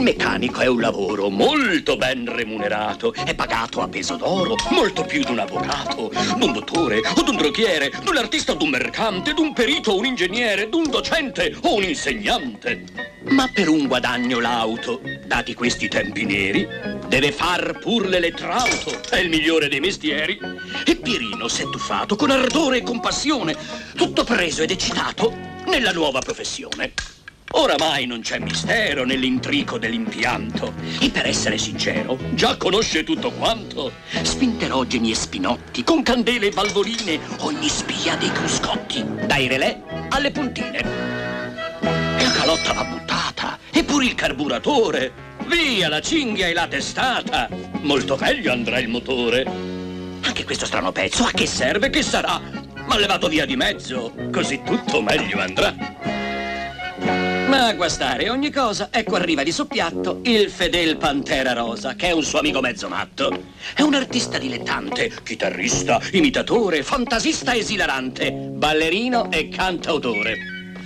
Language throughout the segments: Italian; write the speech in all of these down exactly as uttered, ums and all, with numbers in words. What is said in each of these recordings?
meccanico è un lavoro molto ben remunerato, è pagato a peso d'oro, molto più di un avvocato, d'un dottore o d'un droghiere, d'un artista o d'un mercante, d'un perito o un ingegnere, d'un docente o un insegnante. Ma per un guadagno lauto, dati questi tempi neri, deve far pur l'elettrauto, è il migliore dei mestieri. E Pierino s'è tuffato con ardore e compassione, tutto preso ed eccitato nella nuova professione. Oramai non c'è mistero nell'intrico dell'impianto e per essere sincero già conosce tutto quanto. Spinterogeni e spinotti, con candele e valvoline, ogni spia dei cruscotti, dai relè alle puntine. La calotta va buttata, e pure il carburatore. Via la cinghia e la testata, molto meglio andrà il motore. Anche questo strano pezzo a che serve, che sarà? Ma levato via di mezzo, così tutto meglio andrà. Ma a guastare ogni cosa, ecco arriva di soppiatto il fedel Pantera Rosa, che è un suo amico mezzo matto. È un artista dilettante, chitarrista, imitatore, fantasista esilarante, ballerino e cantautore.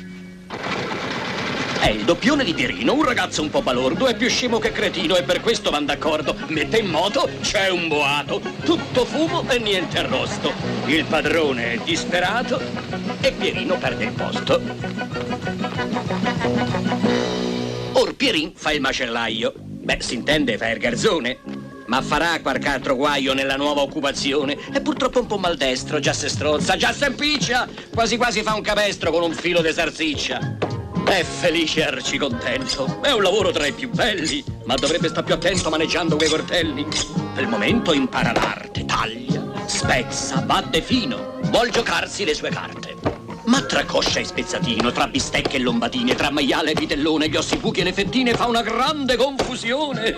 È il doppione di Pierino, un ragazzo un po' balordo, è più scemo che cretino e per questo van d'accordo. Mette in moto, c'è un boato, tutto fumo e niente arrosto. Il padrone è disperato e Pierino perde il posto. Or Pierin fa il macellaio. Beh, si intende, fa il garzone. Ma farà qualche altro guaio nella nuova occupazione. È purtroppo un po' maldestro, già se strozza, già se impiccia. Quasi quasi fa un capestro con un filo di salsiccia. È felice e arcicontento. È un lavoro tra i più belli, ma dovrebbe stare più attento maneggiando quei coltelli. Per il momento impara l'arte, taglia, spezza, batte fino, vuol giocarsi le sue carte. Ma tra coscia e spezzatino, tra bistecche e lombatine, tra maiale e vitellone, gli ossi buchi e le fettine fa una grande confusione.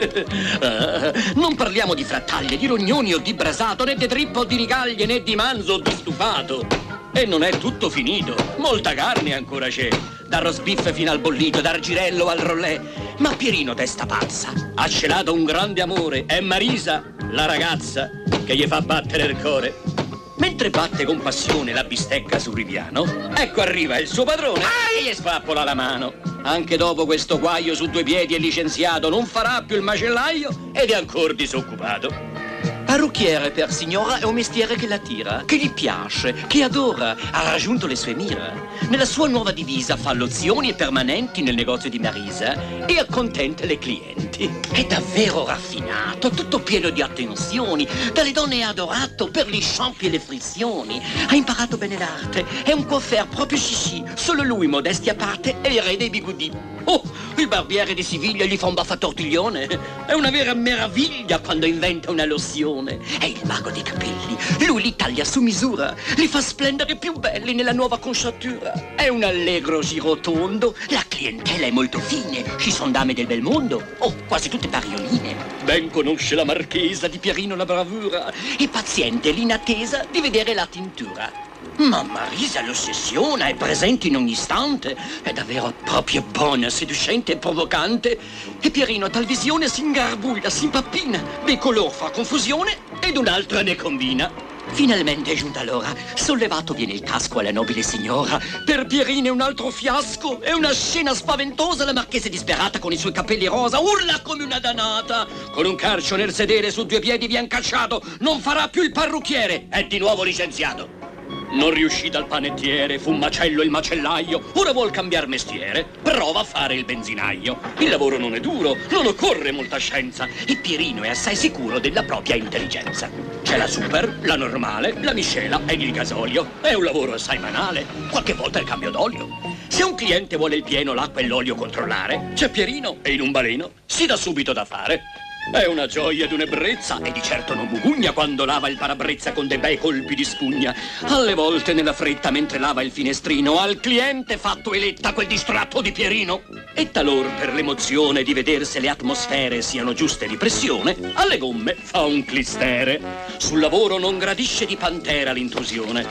Ah, non parliamo di frattaglie, di rognoni o di brasato, né di trippa o di rigaglie, né di manzo o di stufato. E non è tutto finito, molta carne ancora c'è, dal rosbiff fino al bollito, dal girello al rollè. Ma Pierino, testa pazza, ha celato un grande amore, è Marisa, la ragazza, che gli fa battere il cuore. Mentre batte con passione la bistecca sul ripiano, ecco arriva il suo padrone e gli spappola la mano. Anche dopo questo guaio su due piedi è licenziato, non farà più il macellaio ed è ancora disoccupato. Parrucchiere per signora è un mestiere che l'attira, che gli piace, che adora, ha raggiunto le sue mire. Nella sua nuova divisa fa lozioni permanenti nel negozio di Marisa e accontenta le clienti. È davvero raffinato, tutto pieno di attenzioni, dalle donne è adorato per gli shampoo e le frizioni. Ha imparato bene l'arte, è un coiffeur proprio chichi, solo lui, modestia a parte, è il re dei bigudi. Oh, il barbiere di Siviglia gli fa un baffo a tortiglione. È una vera meraviglia quando inventa una lozione. È il mago dei capelli, lui li taglia su misura, li fa splendere più belli nella nuova conciatura. È un allegro girotondo, la clientela è molto fine, ci sono dame del bel mondo, oh, quasi tutte parioline. Ben conosce la marchesa di Pierino la bravura, e paziente in attesa di vedere la tintura. Ma Marisa lo ossessiona, è presente in ogni istante, è davvero proprio buona, seducente e provocante. E Pierino a tal visione si ingarbuglia, si impappina, dei color fa confusione ed un'altra ne combina. Finalmente è giunta l'ora, sollevato viene il casco alla nobile signora. Per Pierino è un altro fiasco, è una scena spaventosa. La marchesa è disperata con i suoi capelli rosa, urla come una danata. Con un carcio nel sedere su due piedi vien cacciato, non farà più il parrucchiere, è di nuovo licenziato. Non riuscì dal panettiere, fu un macello il macellaio, ora vuol cambiar mestiere, prova a fare il benzinaio. Il lavoro non è duro, non occorre molta scienza e Pierino è assai sicuro della propria intelligenza. C'è la super, la normale, la miscela ed il gasolio. È un lavoro assai banale, qualche volta il cambio d'olio. Se un cliente vuole il pieno, l'acqua e l'olio controllare, c'è Pierino e in un baleno si dà subito da fare. È una gioia ed un'ebbrezza e di certo non mugugna quando lava il parabrezza con dei bei colpi di spugna. Alle volte nella fretta mentre lava il finestrino al cliente fatto eletta quel distratto di Pierino. E talor per l'emozione di vedere se le atmosfere siano giuste di pressione, alle gomme fa un clistere. Sul lavoro non gradisce di pantera l'intrusione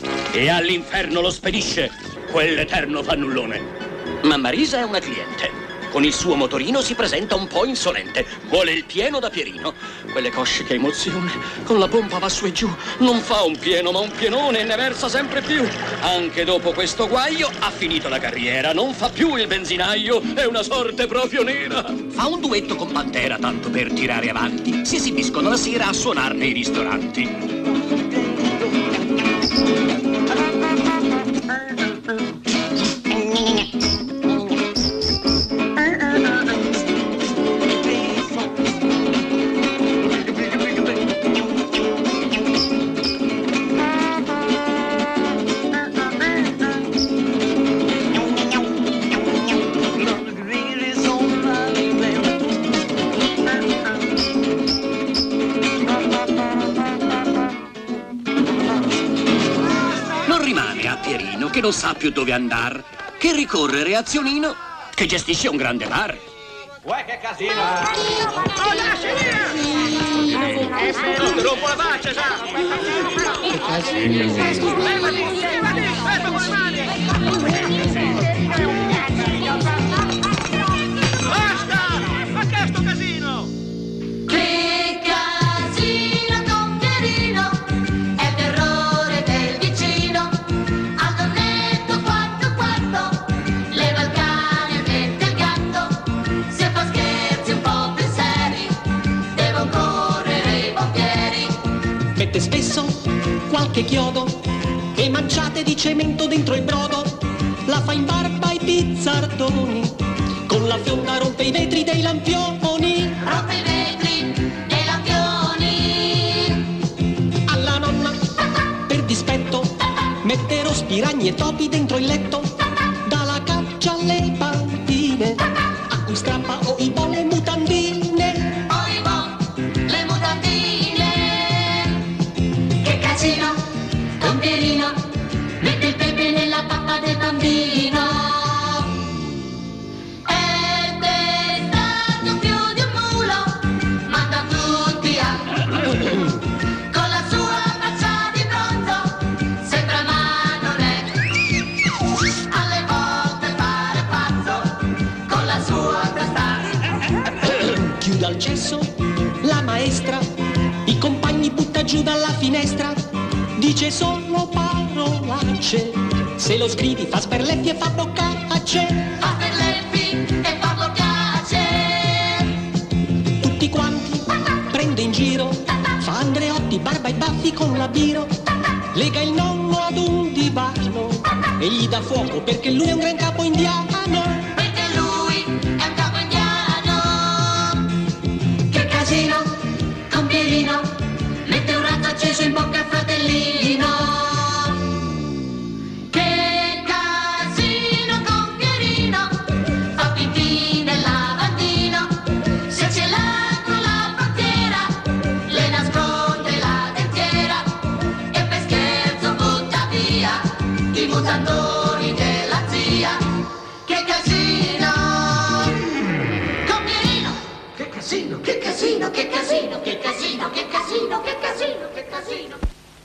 e all'inferno lo spedisce quell'eterno fannullone. Ma Marisa è una cliente. Con il suo motorino si presenta un po' insolente, vuole il pieno da Pierino. quelle cosce, che emozione. Con la pompa va su e giù. Non fa un pieno, ma un pienone e ne versa sempre più. Anche dopo questo guaio ha finito la carriera. Non fa più il benzinaio. È una sorte proprio nera. Fa un duetto con Pantera, tanto per tirare avanti. Si esibiscono la sera a suonare nei ristoranti. Che non sa più dove andare, che ricorrere a Zionino, che gestisce un grande bar. Uè, che casino! Oh, lasci via! E per rompo la faccia, sa! Che casino! Levati, levati, ferma con le mani! Basta! Ma che è sto casino? Che casino con Pierino, è terrore del vicino. Mette spesso qualche chiodo e manciate di cemento dentro il brodo. La fa in barba ai pizzardoni, con la fionda rompe i vetri dei lampioni. Rompe i vetri dei lampioni. Alla nonna, per dispetto, mette rospi, ragni e topi dentro il letto. Dalla caccia alle bambine, a cui strappa o i bo le mutandine. O i bo le mutandine. Che casino con Pierino, mette il pepe nella pappa del bambino. Ed è stato più di un mulo, manda tutti a... Con la sua faccia di bronzo, sembra ma non è. Alle volte pare pazzo, con la sua testa. Chiude al cesso la maestra, i compagni butta giù dalla finestra. Dice solo parolacce, se lo scrivi fa sberleffi e fa boccacce. Fa sberleffi e fa boccacce. Tutti quanti prende in giro, fa Andreotti, barba e baffi con la biro. Lega il nonno ad un divano e gli dà fuoco perché lui è un gran capo indiano. Perché lui è un capo indiano. Che casino con Pierino, mette un razzo acceso in bocca al fratellino. Che casino con Pierino, fa pipì nel lavandino. Se c'è l'acqua alla portiera, le nasconde la dentiera. E per scherzo butta via i mutandoni della zia. Che casino con Pierino. Che casino, che casino, che casino, che casino, che casino, che casino, che casino.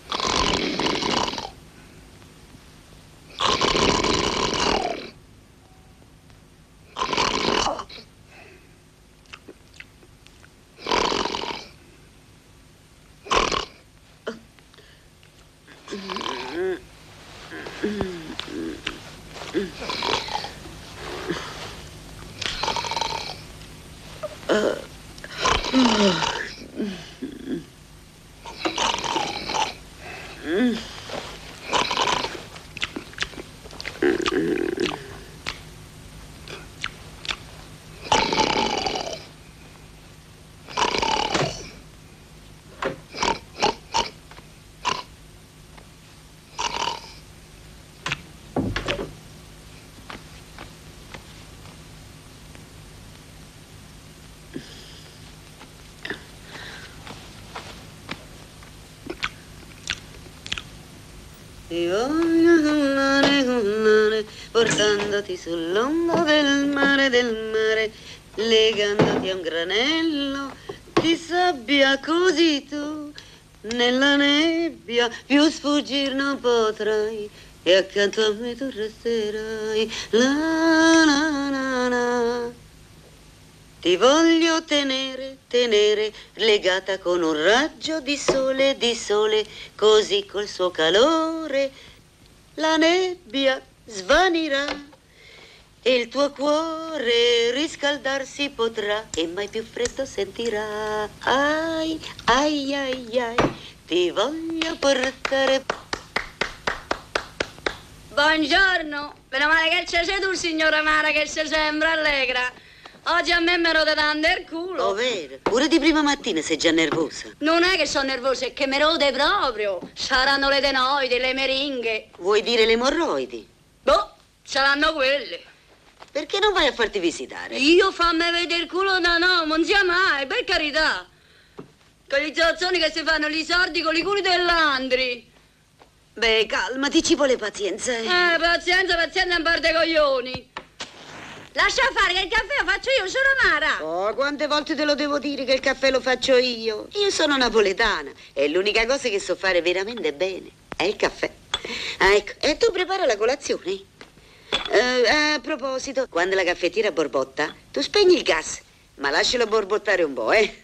Ti voglio con mare, con mare, portandoti sull'onda del mare, del mare, legandoti a un granello di sabbia, così tu nella nebbia più sfuggir non potrai e accanto a me tu resterai. La la la la. Ti voglio tenere, tenere, legata con un raggio di sole, di sole, così col suo calore la nebbia svanirà e il tuo cuore riscaldarsi potrà e mai più freddo sentirà. Ai, ai, ai, ai, ti voglio portare. Buongiorno, meno male che c'è tu, signora Mara, che ci sembra allegra. Oggi a me mi rode tanto il culo. Oh, vero? Pure di prima mattina sei già nervosa. Non è che sono nervosa, è che mi rode proprio. Saranno le adenoidi, le meringhe. Vuoi dire le emorroidi? Boh, saranno quelle. Perché non vai a farti visitare? Io fammi vedere il culo da no, non sia mai, per carità. Con gli zozzoni che si fanno gli sordi con i culi dell'andri. Beh, calmati, ci vuole pazienza. Eh, Eh, pazienza, pazienza, in parte coglioni. Lascia fare che il caffè lo faccio io, sono Mara. Oh, quante volte te lo devo dire che il caffè lo faccio io? Io sono napoletana e l'unica cosa che so fare veramente bene è il caffè. Ah, ecco, e tu prepara la colazione? Eh, a proposito, quando la caffettiera borbotta, tu spegni il gas, ma lascialo borbottare un po', eh?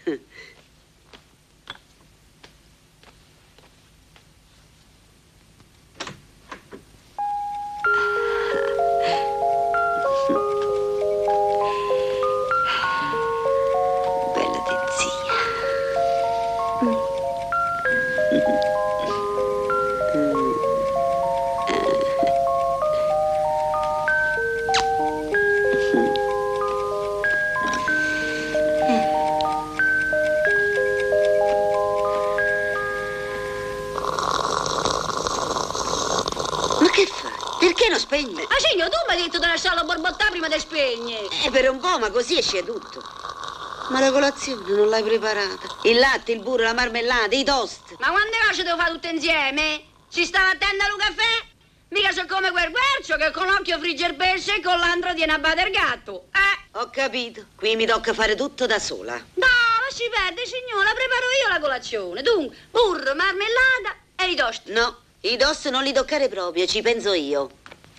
Perché non spegne? Ma Cigno, tu mi hai detto di lasciarlo borbottare prima di spegne. Eh, per un po', ma così esce tutto. Ma la colazione non l'hai preparata? Il latte, il burro, la marmellata, i toast. Ma quante cose devo fare tutte insieme? Ci stava attento al caffè? Mica so come quel guercio che con l'occhio frigge il pesce e con l'altro tiene a battere il gatto. Eh? Ho capito. Qui mi tocca fare tutto da sola. No, lasci perdere, signora, preparo io la colazione. Dunque, burro, marmellata e i toast. No, i toast non li toccare proprio, ci penso io.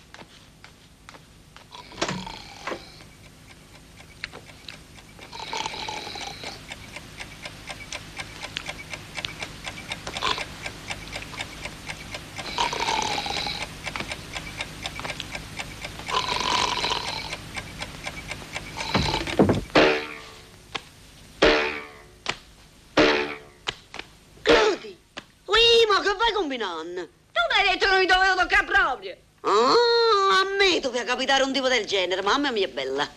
Combinando. Tu mi hai detto che non mi dovevo toccare proprio. Oh, a me doveva capitare un tipo del genere, mamma mia bella.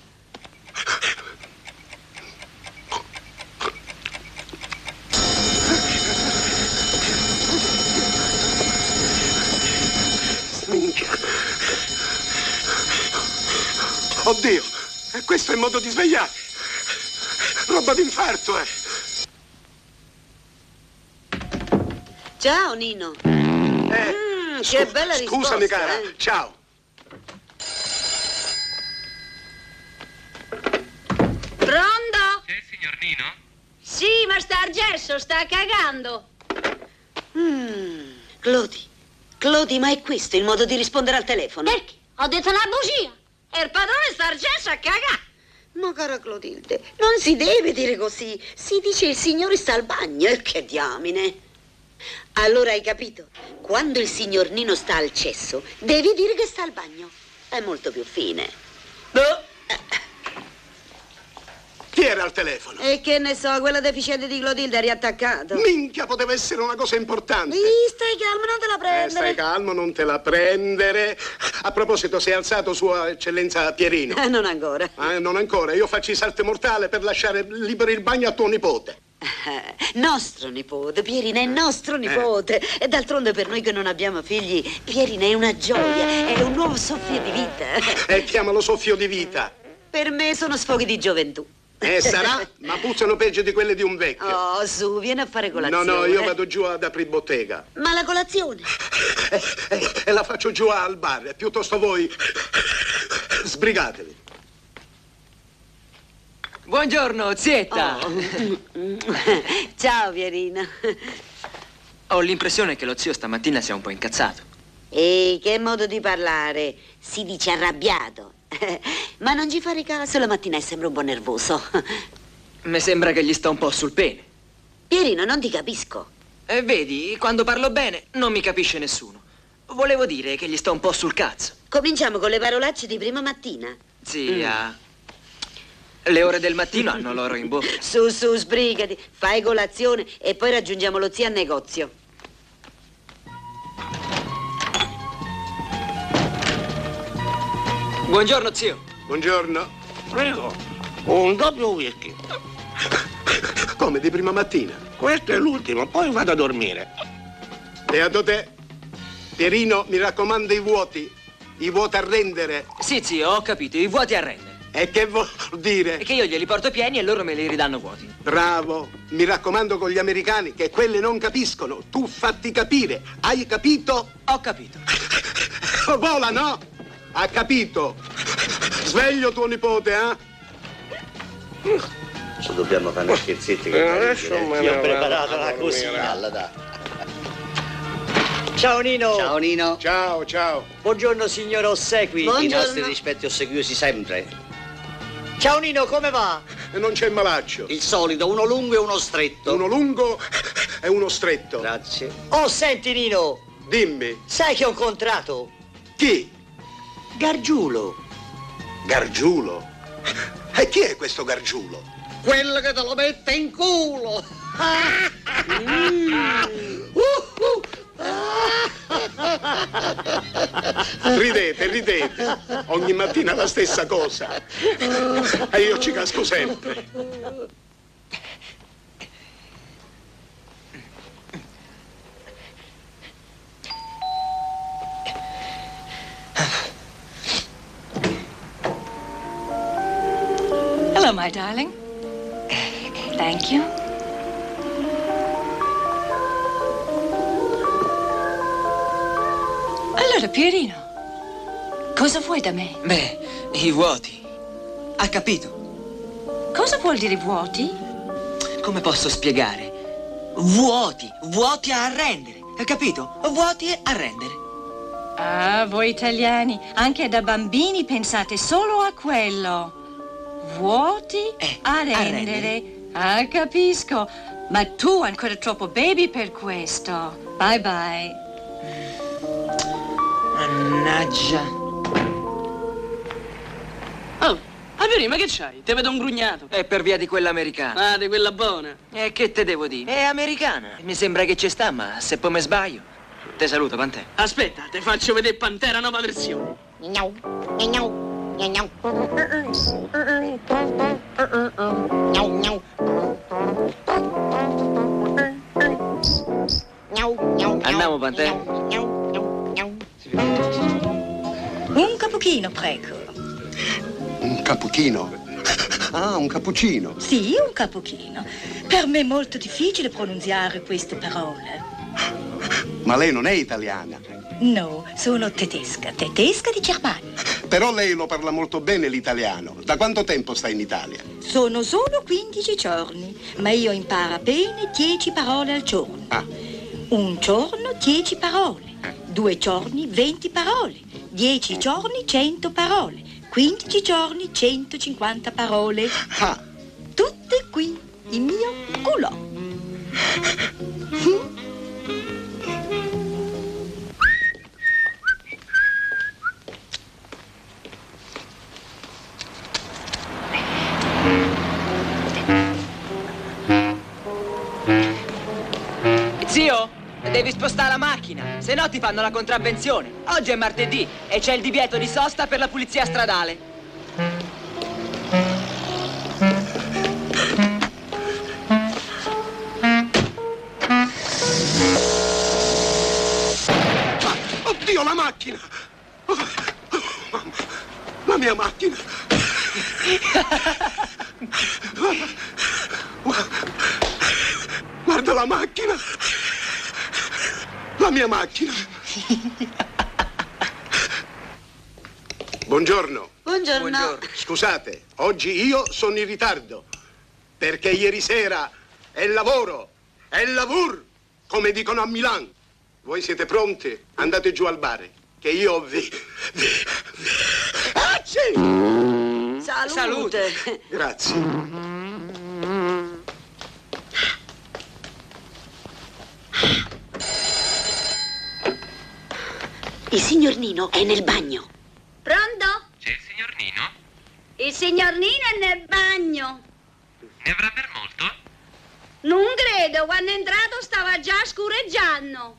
Minchia. Oddio, questo è il modo di svegliare. Roba d'infarto, eh. Ciao, Nino. Eh, mm, che scu- bella risposta. Scusami, cara. Eh. Ciao. Pronto? C'è il signor Nino? Sì, ma sta al gesso, sta cagando. Mm, Clodi, Clodi, ma è questo il modo di rispondere al telefono? Perché? Ho detto una bugia. E il padrone sta al gesso a cagare. Ma cara Clotilde, non si deve dire così. Si dice il signore sta al bagno. E che diamine. Allora hai capito? Quando il signor Nino sta al cesso, devi dire che sta al bagno. È molto più fine. No. Chi era al telefono? E che ne so, quella deficiente di Clotilde è riattaccato. Minchia, poteva essere una cosa importante. Ih, stai calmo, non te la Eh, prendere. stai calmo, non te la prendere. A proposito, si è alzato Sua Eccellenza Pierino? Eh, non ancora. Eh, non ancora. Io faccio i salti mortale per lasciare libero il bagno a tuo nipote. Eh, nostro nipote, Pierina è nostro nipote. E d'altronde per noi che non abbiamo figli, Pierina è una gioia, è un nuovo soffio di vita. E chiamalo soffio di vita. Per me sono sfoghi di gioventù. Eh, sarà, ma puzzano peggio di quelle di un vecchio. Oh, su, vieni a fare colazione. No, no, io vado giù ad aprire bottega. Ma la colazione? E, e- e la faccio giù al bar. Piuttosto voi sbrigatevi. Buongiorno, zietta. Oh. Ciao, Pierina. Ho l'impressione che lo zio stamattina sia un po' incazzato. E che modo di parlare? Si dice arrabbiato. Ma non ci fare caso, la mattina sembra un po' nervoso. Mi sembra che gli sta un po' sul pene. Pierino, non ti capisco. E vedi, quando parlo bene non mi capisce nessuno. Volevo dire che gli sta un po' sul cazzo. Cominciamo con le parolacce di prima mattina. Zia, mm. le ore del mattino hanno l'oro in bocca. Su, su, sbrigati, fai colazione e poi raggiungiamo lo zio al negozio. Buongiorno, zio. Buongiorno. Prego, un doppio whisky. Come, di prima mattina? Questo è l'ultimo, poi vado a dormire. Beato te. Pierino, mi raccomando i vuoti. I vuoti a rendere. Sì, zio, ho capito, i vuoti a rendere. E che vuol dire? E che io glieli porto pieni e loro me li ridanno vuoti. Bravo. Mi raccomando con gli americani che quelle non capiscono. Tu fatti capire. Hai capito? Ho capito. Vola, no? Ha capito? Sveglio tuo nipote, eh? Ci dobbiamo fare scherzetti Eh, che adesso me Ti ne ho vado preparato a la dormire. cosina, alla da. Ciao Nino. Ciao Nino. Ciao, ciao. Buongiorno signor Ossequi. Buongiorno. I nostri rispetti ossequiosi sempre. Ciao Nino, come va? E non c'è malaccio. Il solito, uno lungo e uno stretto. Uno lungo e uno stretto. Grazie. Oh, senti Nino, Dimmi, sai che ho incontrato? chi? Gargiulo. Gargiulo? E chi è questo Gargiulo? Quello che te lo mette in culo. Ridete, ridete. Ogni mattina la stessa cosa. E io ci casco sempre. Hello, my darling. Thank you. Allora, Pierino, cosa vuoi da me? Beh, i vuoti. Ha capito? Cosa vuol dire vuoti? Come posso spiegare? Vuoti, vuoti a arrendere. Ha capito? Vuoti a rendere. Ah, voi italiani, anche da bambini pensate solo a quello. Vuoti Eh, a a rendere. rendere. Ah, capisco. Ma tu ancora troppo baby per questo. Bye bye. Mannaggia. Oh, Averi, ma che c'hai? Te vedo un grugnato. È per via di quella americana. Ah, di quella buona. E che te devo dire? È americana. Mi sembra che ci sta, ma se poi mi sbaglio. Te saluto, Pantera. Aspetta, te faccio vedere Pantera nuova versione. Nhau, nhau, nhau, nhau. Andiamo, Pantera. Un cappuccino, prego. Un cappuccino? Ah, un cappuccino. Sì, un cappuccino. Per me è molto difficile pronunziare queste parole. Ma lei non è italiana. No, sono tedesca, tedesca di Germania. Però lei lo parla molto bene l'italiano. Da quanto tempo sta in Italia? Sono solo quindici giorni, ma io imparo bene dieci parole al giorno. Ah. Un giorno dieci parole, due giorni venti parole, dieci giorni cento parole, quindici giorni centocinquanta parole. Ah. Tutte qui, il mio culo. Zio, devi spostare la macchina, se no ti fanno la contravvenzione. Oggi è martedì e c'è il divieto di sosta per la pulizia stradale. Ah, oddio, la macchina! Oh, oh, mamma, la mia macchina! Guarda la macchina! La mia macchina! Buongiorno. Buongiorno. Buongiorno. Scusate, oggi io sono in ritardo perché ieri sera è lavoro, è lavur, come dicono a Milano. Voi siete pronti? Andate giù al bar che io vi... vi... vi... Sì. Salute. Salute. Grazie. Il signor Nino è nel bagno. Pronto? C'è il signor Nino? Il signor Nino è nel bagno. Ne avrà per molto? Non credo, quando è entrato stava già scureggiando.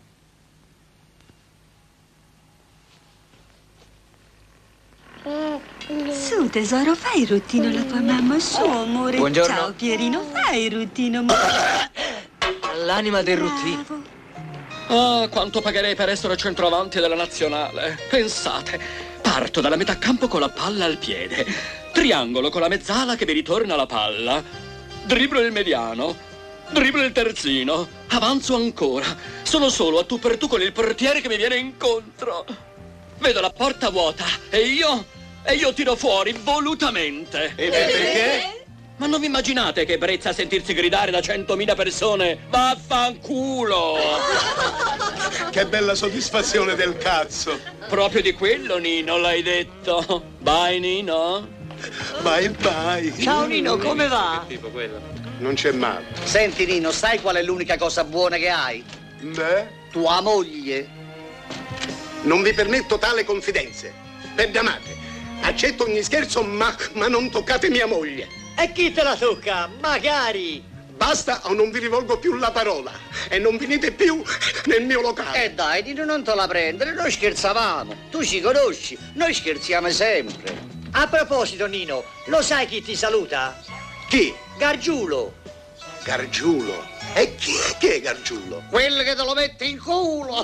Su, tesoro, fai il ruttino alla tua mamma. Su, amore. Buongiorno. Ciao, Pierino, fai il ruttino. L'anima del ruttino. Ah, quanto pagherei per essere centravanti della nazionale. Pensate, parto dalla metà campo con la palla al piede, triangolo con la mezzala che mi ritorna la palla, dribblo il mediano, dribblo il terzino, avanzo ancora, sono solo a tu per tu con il portiere che mi viene incontro. Vedo la porta vuota e io, e io tiro fuori volutamente. E perché? Ma non vi immaginate che ebbrezza sentirsi gridare da centomila persone vaffanculo? Che bella soddisfazione del cazzo. Proprio di quello, Nino, l'hai detto. Vai, Nino. Bye bye. Ciao Nino, come va? Tipo quello. Non c'è male. Senti Nino, sai qual è l'unica cosa buona che hai? Beh, Tua moglie. non vi permetto tale confidenze. Perdonate. Accetto ogni scherzo, ma, ma non toccate mia moglie. E chi te la tocca? Magari. Basta o non vi rivolgo più la parola e non venite più nel mio locale. E dai, Nino, non te la prendere, noi scherzavamo. Tu ci conosci, noi scherziamo sempre. A proposito, Nino, lo sai chi ti saluta? Chi? Gargiulo. Gargiulo. E chi è che è Gargiulo? Quello che te lo mette in culo.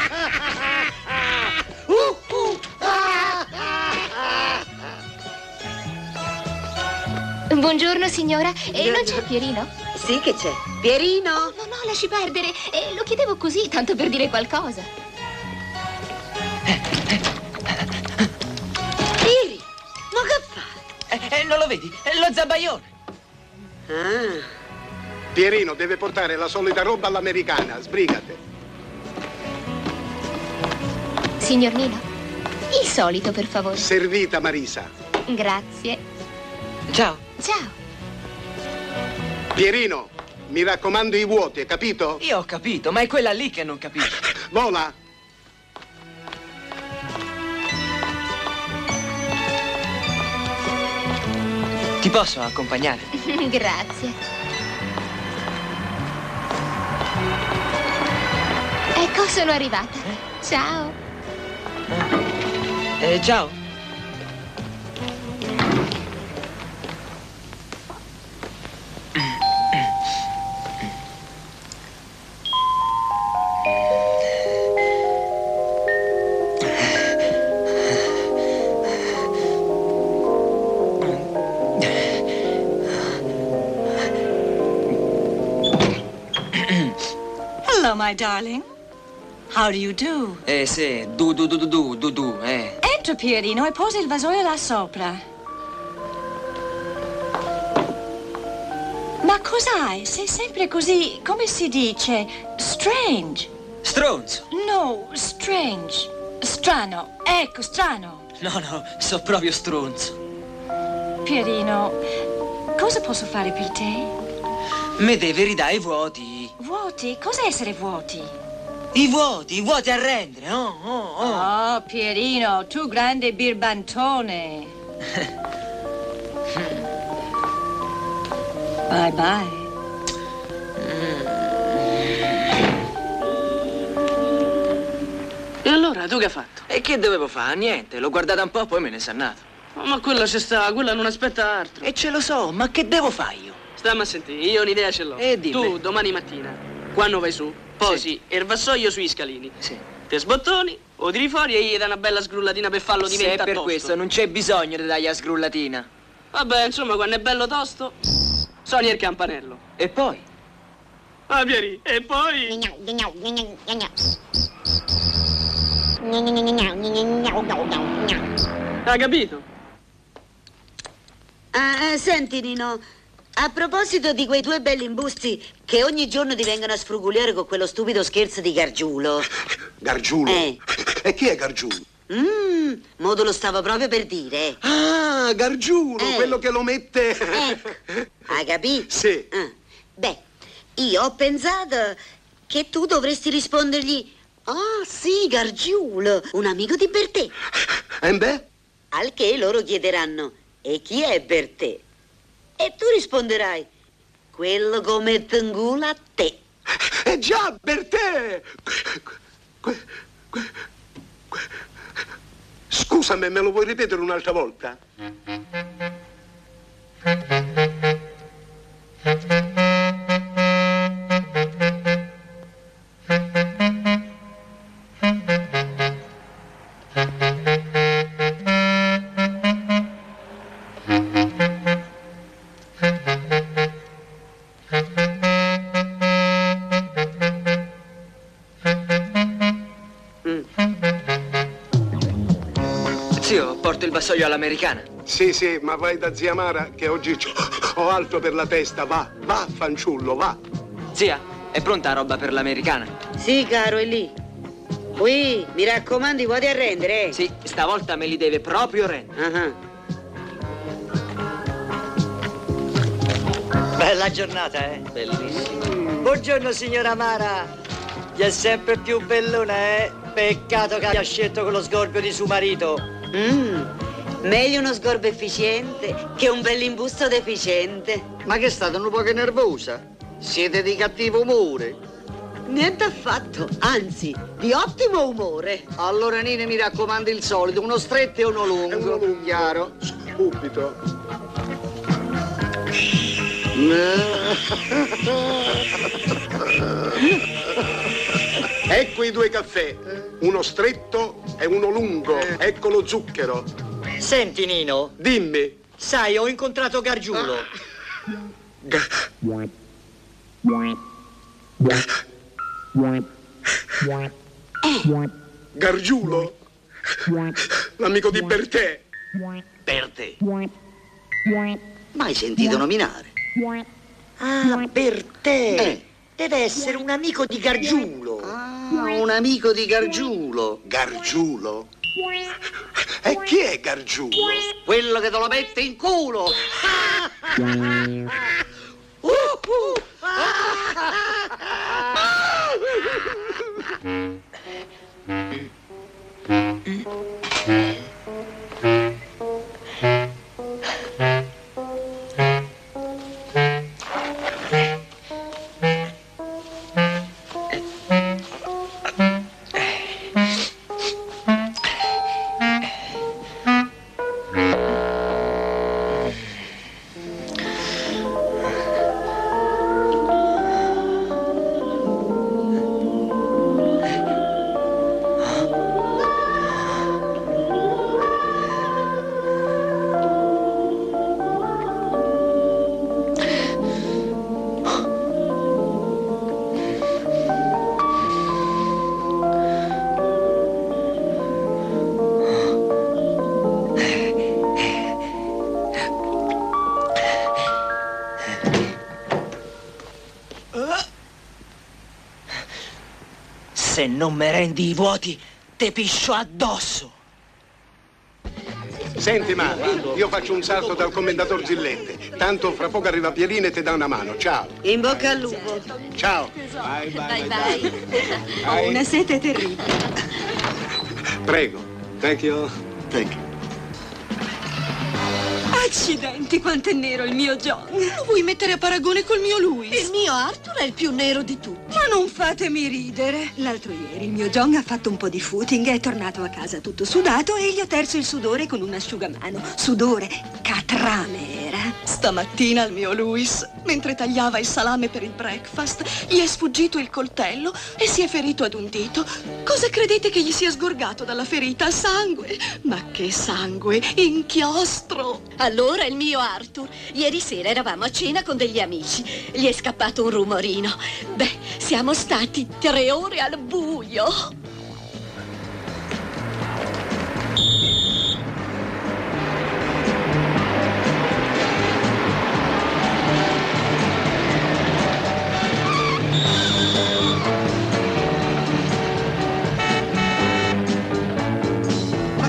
uh, uh. Buongiorno signora, e non c'è Pierino? Sì che c'è. Pierino? Oh, no, no, lasci perdere, eh, lo chiedevo così, tanto per dire qualcosa. Pieri, ma che fa? Eh, eh, non lo vedi? È lo zabaione. Ah. Pierino deve portare la solita roba all'americana, sbrigate. Signor Nino, il solito, per favore. Servita, Marisa. Grazie. Ciao. Ciao. Pierino, mi raccomando i vuoti, hai capito? Io ho capito, ma è quella lì che non capisce. Vola. Ti posso accompagnare? Grazie. Ecco, sono arrivata. Ciao. Eh, ciao. Hello, my darling. How do you do? Eh sì, du du du du du du du, eh. Entra, Pierino, e posa il vasoio là sopra. Ma cos'hai? Sei sempre così, come si dice, strange. Stronzo. No, strange. Strano. Ecco, strano. No, no, so proprio stronzo. Pierino, cosa posso fare per te? Me deve ridare i vuoti. Vuoti? Cos'è essere vuoti? I vuoti, i vuoti a rendere, oh, oh, oh. Oh, Pierino, tu grande birbantone. Bye bye. E allora, tu che hai fatto? E che dovevo fare? Niente, l'ho guardata un po', poi me ne sono andato. Oh, ma quella ci sta, quella non aspetta altro. E ce lo so, ma che devo fare io? Stammi a sentire, io un'idea ce l'ho. Eh, dimmi. Tu, domani mattina, quando vai su, posi il vassoio sui scalini. Sì. Te sbottoni, o tiri fuori e gli dai una bella sgrullatina per farlo Se è diventare per tosto. questo non c'è bisogno di dargli la sgrullatina. Vabbè, insomma, quando è bello tosto, suoni il campanello. E poi? Ah, Pieri, e poi... Hai capito? Ah, eh, senti, Nino, a proposito di quei tuoi belli imbusti che ogni giorno ti vengono a sfrugugliare con quello stupido scherzo di Gargiulo. Gargiulo? Eh. E chi è Gargiulo? Mmm, Mm, modo lo stavo proprio per dire. Ah, Gargiulo, Eh. quello che lo mette... Ecco, hai capito? Sì. Ah, beh, io ho pensato che tu dovresti rispondergli: ah, sì, Gargiulo, un amico di Bertè. E beh? Al che loro chiederanno: e chi è Bertè? E tu risponderai: quello che mette in culo a te. Eh già, Bertè! Que- que- que- Scusami, me lo vuoi ripetere un'altra volta? Zio, porto il vassoio all'americana. Sì, sì, ma vai da zia Mara che oggi c'ho- ho altro per la testa. Va, va, fanciullo, va. Zia, è pronta roba per l'americana? Sì, caro, è lì. Qui, mi raccomando, vuoi arrendere? Sì, stavolta me li deve proprio rendere. Ah, Bella giornata, eh? Bellissima. Buongiorno, signora Mara. Gli è sempre più bellona, eh? Peccato che abbia scelto quello sgorbio di suo marito. Mm, meglio uno sgorbo efficiente che un bell'imbusto deficiente. Ma che state un po' nervosa? Siete di cattivo umore. Niente affatto, anzi, di ottimo umore. Allora, Nina, mi raccomando il solito, uno stretto e uno lungo. E uno lungo. Chiaro? Subito. Ecco i due caffè, uno stretto e uno lungo. Ecco lo zucchero. Senti, Nino. Dimmi. Sai, ho incontrato Gargiulo. Gargiulo? L'amico di Bertè. Bertè. Mai sentito nominare? Ah, Bertè. Eh. Deve essere un amico di Gargiulo. Ah, un amico di Gargiulo. Gargiulo? E chi è Gargiulo? Quello che te lo mette in culo. Uh, uh. Se non mi rendi i vuoti, te piscio addosso. Senti, Mara, io faccio un salto dal commendator Zillette. Tanto fra poco arriva Pierino e ti dà una mano. Ciao. In bocca al lupo. Ciao. Vai, vai. Ho una sete terribile. Prego. Thank you. Thank you. Accidenti, quanto è nero il mio John. Lo vuoi mettere a paragone col mio Louis? Il mio Arthur è il più nero di tutti. Ma non fatemi ridere. L'altro ieri il mio John ha fatto un po' di footing, è tornato a casa tutto sudato e gli ho terzo il sudore con un asciugamano. Sudore, catrame era. Stamattina al mio Louis, mentre tagliava il salame per il breakfast, gli è sfuggito il coltello e si è ferito ad un dito. Cosa credete che gli sia sgorgato dalla ferita? Sangue. Ma che sangue? Inchiostro. Allora il mio Arthur. Ieri sera eravamo a cena con degli amici. Gli è scappato un rumorino. Beh, siamo stati tre ore al buio.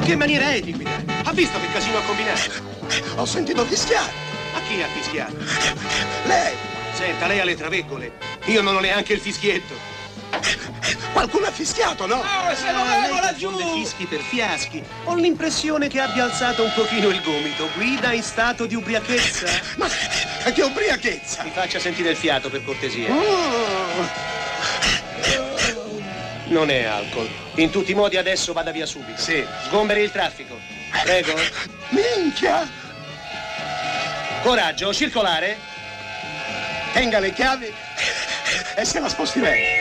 che maniera è di guidare? Ha visto che casino ha combinato? Ho sentito fischiare. Ma chi ha fischiato? Lei. Senta, lei ha le traveggole. Io non ho neanche il fischietto. Qualcuno ha fischiato, no? Oh, se lo levo laggiù! Fischi per fiaschi. Ho l'impressione che abbia alzato un pochino il gomito. Guida in stato di ubriachezza. Ma che ubriachezza? Mi faccia sentire il fiato, per cortesia. Oh. Non è alcol. In tutti i modi adesso vada via subito. Sì. Sgomberi il traffico. Prego. Minchia! Coraggio, circolare. Tenga le chiavi e se la sposti lei.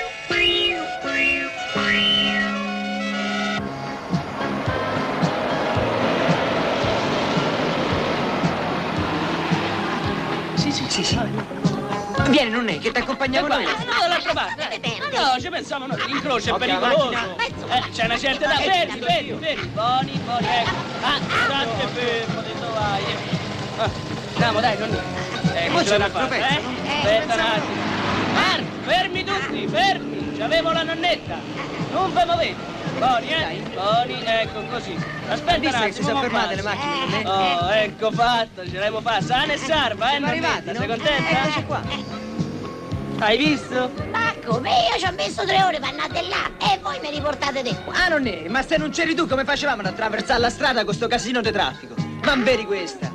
Sì, sì, sì, sì. Vieni, non è che ti accompagniamo noi. No, dall'altra parte. No, ci pensiamo noi. L'incrocio è pericoloso. Eh, c'è una certa età. Fermi, fermi, fermi. Buoni, buoni, ecco. Ah, state fermo, dove vai? Ah, andiamo, dai, non... Eh, che ce la fa, eh? Aspetta un attimo. Marco, fermi tutti, fermi. C'avevo la nonnetta. Non ve muovete. Buoni, eh? Buoni, ecco, così. Aspetta un attimo. Si sono fermate le macchine. Oh, ecco fatto, ce l'abbiamo fatta. Sana e salva, eh, nonnetta. Sei contenta? Eccoci qua. Hai visto? Ma come? Io ci ho messo tre ore per andare là e voi mi riportate di qua. Ah, non è? Ma se non c'eri tu, come facevamo ad attraversare la strada con sto casino di traffico? Ma vedi questa?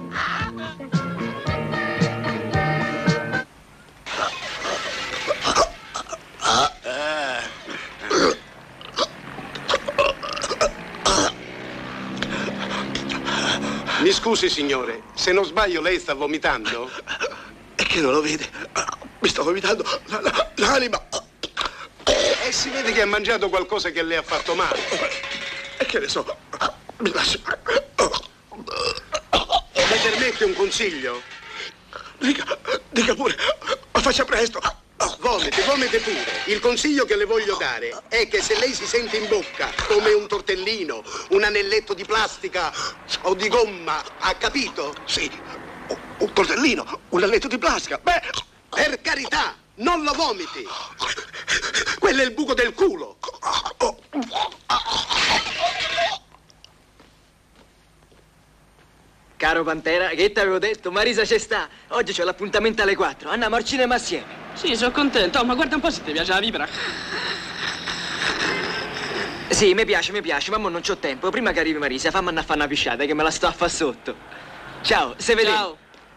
Mi scusi, signore, se non sbaglio lei sta vomitando? È che non lo vede. Mi sto vomitando l'anima. E si vede che ha mangiato qualcosa che le ha fatto male. E che ne so. Mi lascio. Mi permette un consiglio? Dica, dica pure, ma faccia presto. Vomiti, vomiti pure. Il consiglio che le voglio dare è che se lei si sente in bocca come un tortellino, un anelletto di plastica o di gomma, ha capito? Sì, un tortellino, un anelletto di plastica. Beh, per carità, non lo vomiti. Quello è il buco del culo. Caro Pantera, che t'avevo detto? Marisa ci sta. Oggi c'ho l'appuntamento alle quattro. Andiamo al cinema assieme. Sì, sono contento. Oh, ma guarda un po' se ti piace la vipera. Sì, mi piace, mi piace, ma mo non c'ho tempo. Prima che arrivi Marisa, fammi andare a fare una pisciata che me la sto a fa sotto. Ciao, se vediamo. Ciao.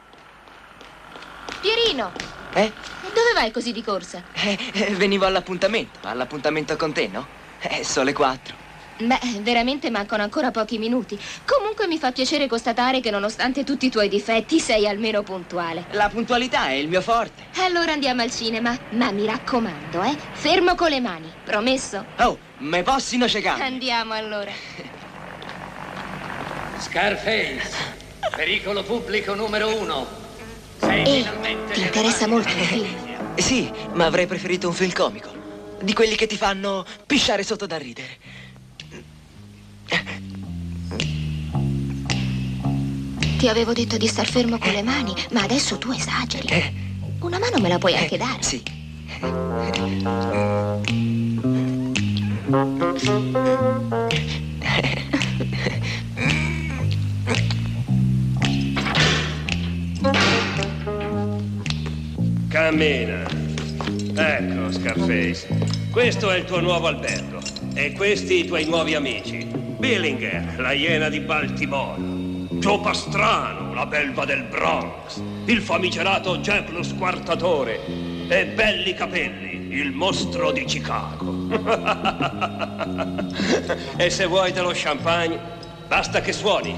Pierino. Eh? Dove vai così di corsa? Eh, eh, venivo all'appuntamento. All'appuntamento con te, no? Eh, sono le quattro. Beh, veramente mancano ancora pochi minuti. Comunque mi fa piacere constatare che nonostante tutti i tuoi difetti sei almeno puntuale. La puntualità è il mio forte. Allora andiamo al cinema, ma mi raccomando, eh? Fermo con le mani, promesso? Oh, me possino cecare. Andiamo allora. Scarface, pericolo pubblico numero uno. Sei Ehi, finalmente ti interessa molto il film? Sì, ma avrei preferito un film comico. Di quelli che ti fanno pisciare sotto da ridere. Ti avevo detto di star fermo con le mani, ma adesso tu esageri. Eh. Una mano me la puoi anche dare. Sì. Cammina. Ecco, Scarface. Questo è il tuo nuovo albergo. E questi i tuoi nuovi amici. Billinger, la iena di Baltimora. Joe Pastrano, la belva del Bronx. Il famigerato Jack lo squartatore. E Belli Capelli, il mostro di Chicago. E se vuoi dello champagne, basta che suoni.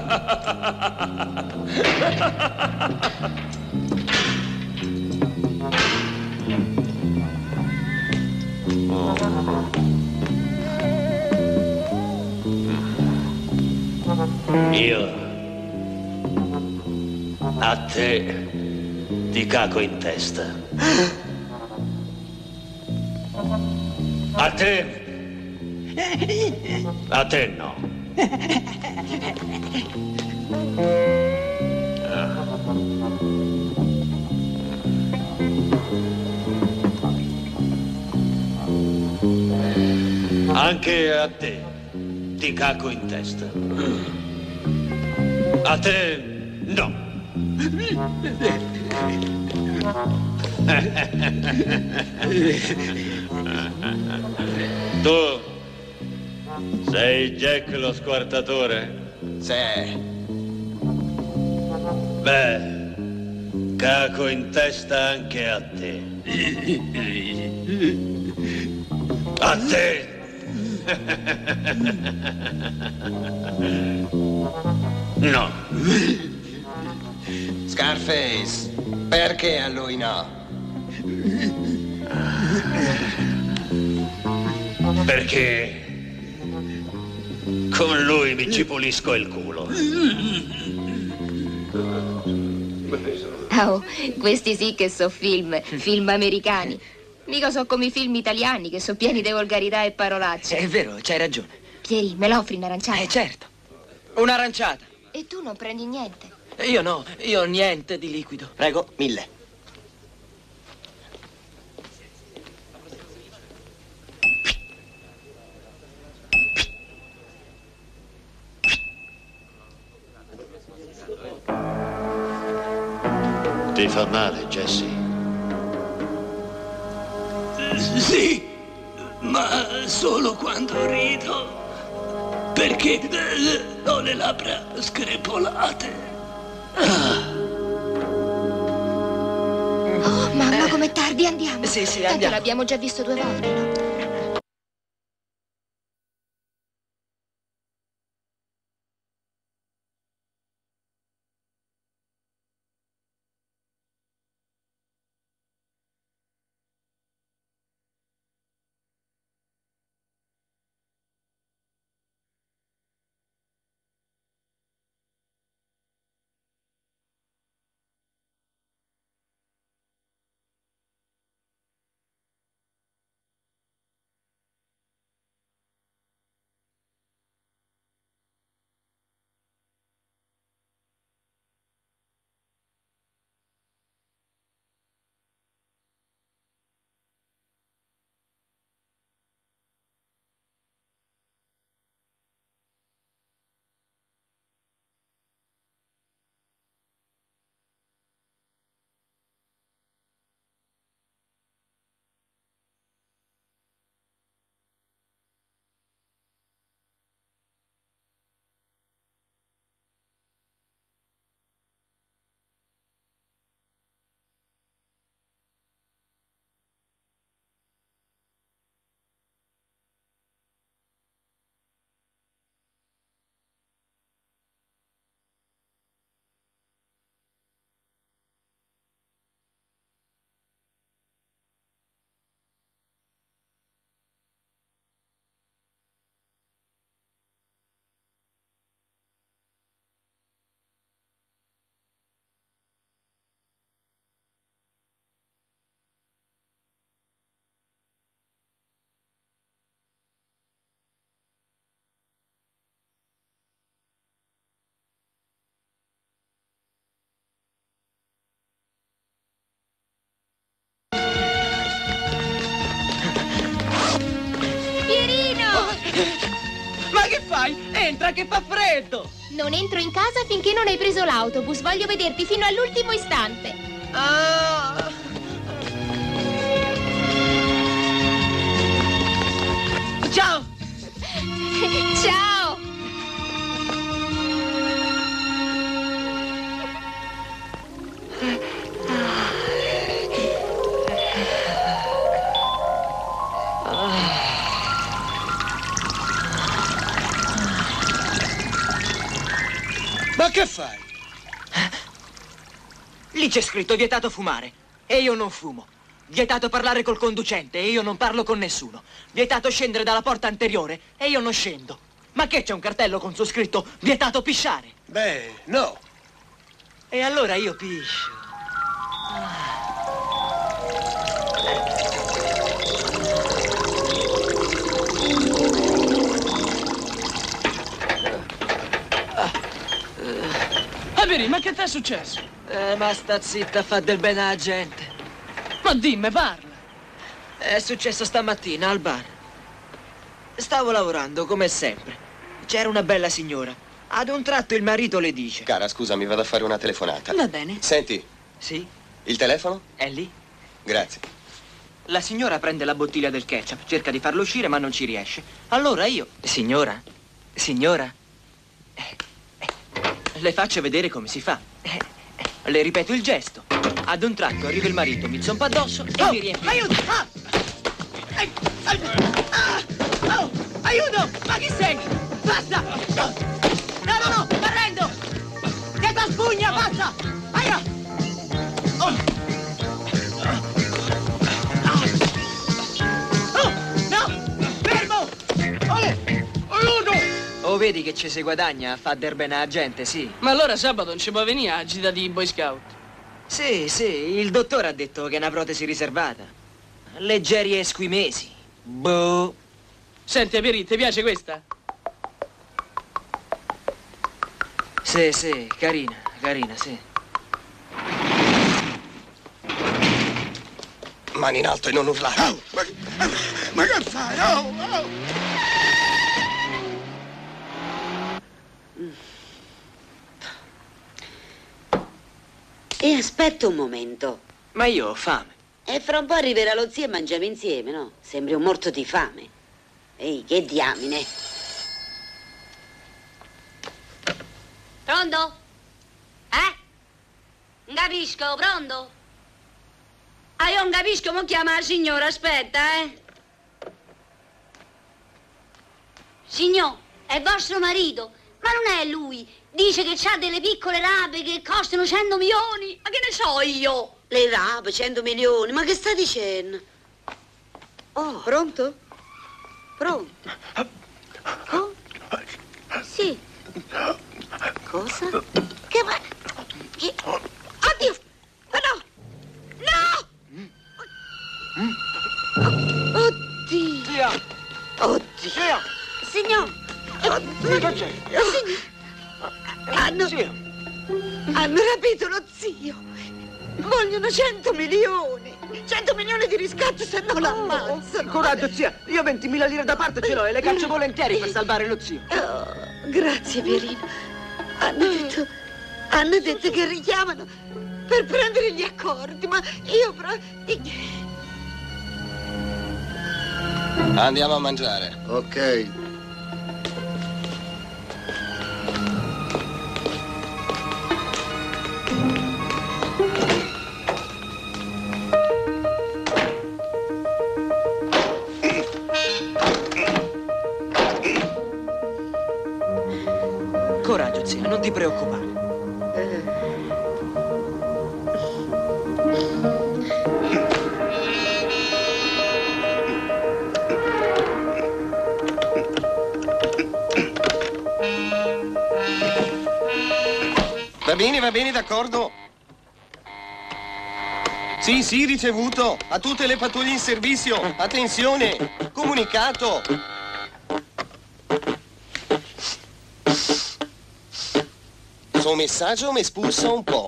Io a te ti caco in testa. A te a te no. Anche a te ti caco in testa. A te no. Tu sei Jack lo squartatore? Sì. Beh, caco in testa anche a te. A te! No. Scarface, perché a lui no? Perché con lui mi ci pulisco il culo. Oh, questi sì che so film, film americani. Mica so come i film italiani, che sono pieni di volgarità e parolacce. È vero, c'hai ragione. Pieri, me lo offri un'aranciata? Eh, certo. Un'aranciata. E tu non prendi niente? Io no, io ho niente di liquido. Prego, mille. Ti fa male, Jesse? Sì, ma solo quando rido, perché eh, ho le labbra screpolate. Ah. Oh, mamma, com'è tardi, andiamo. Sì, sì, Tanto andiamo. l'abbiamo già visto due volte, no? Ma che fai? Entra che fa freddo! Non entro in casa finché non hai preso l'autobus. Voglio vederti fino all'ultimo istante. Ah. Ciao! Ciao! Ma che fai? Lì c'è scritto vietato fumare e io non fumo. Vietato parlare col conducente e io non parlo con nessuno. Vietato scendere dalla porta anteriore e io non scendo. Ma che c'è un cartello con su scritto vietato pisciare? Beh, no. E allora io piscio. Averi, ma che ti è successo? Eh, ma sta zitta, fa del bene alla gente. Ma dimmi, parla. È successo stamattina al bar. Stavo lavorando, come sempre. C'era una bella signora. Ad un tratto il marito le dice: Cara, scusami, vado a fare una telefonata. Va bene. Senti. Sì? Il telefono? È lì. Grazie. La signora prende la bottiglia del ketchup, cerca di farlo uscire ma non ci riesce. Allora io... Signora? Signora? Eh, eh, le faccio vedere come si fa. Eh, eh, le ripeto il gesto. Ad un tratto arriva il marito, mi zompa addosso e Oh, mi riempie... aiuto! Ah! Ai- ai- ah! Oh, aiuto! Ma chi sei? Basta! No, no, no, mi arrendo! Che t'ha spugna, basta! Aia! Oh! Oh, no! Fermo! Ole! Aiuto! Oh, vedi che ci si guadagna a far del bene alla gente, sì. Ma allora sabato non ci può venire a gita di Boy Scout? Sì, sì, il dottore ha detto che è una protesi riservata. Leggeri e squimesi. Boh. Senti, Pieri, ti piace questa? Sì, sì, carina, carina, sì. Mani in alto e non urlare. Oh, ma, ma che fai? Oh, oh. E aspetta un momento. Ma io ho fame. E fra un po' arriverà lo zio e mangiamo insieme, no? Sembri un morto di fame. Ehi, che diamine. Pronto? Eh? Non capisco, pronto? Ah, io non capisco, mo chiama la signora, aspetta, eh. Signor, è vostro marito, ma non è lui. Dice che c'ha delle piccole rape che costano cento milioni. Ma che ne so io? Le rape, cento milioni, ma che sta dicendo? Oh, pronto? Pronto? Oh? Sì. Cosa? Che va? Che... Oddio! Ma no! No! Oddio! Oddio! Signor! Che c'è? Signor! Hanno... Hanno rapito lo zio! Vogliono cento milioni! cento milioni di riscatto se non l'ammazzano! Coraggio, zia, io ventimila lire da parte ce l'ho e le caccio volentieri per salvare lo zio. Oh, grazie, Pierino. Hanno detto... Hanno detto che richiamano per prendere gli accordi, ma io proprio... Andiamo a mangiare. Ok. Coraggio, zia, non ti preoccupare. Va bene, va bene, d'accordo. Sì, sì, ricevuto. A tutte le pattuglie in servizio. Attenzione, comunicato. Suo messaggio mi espulsa un po'.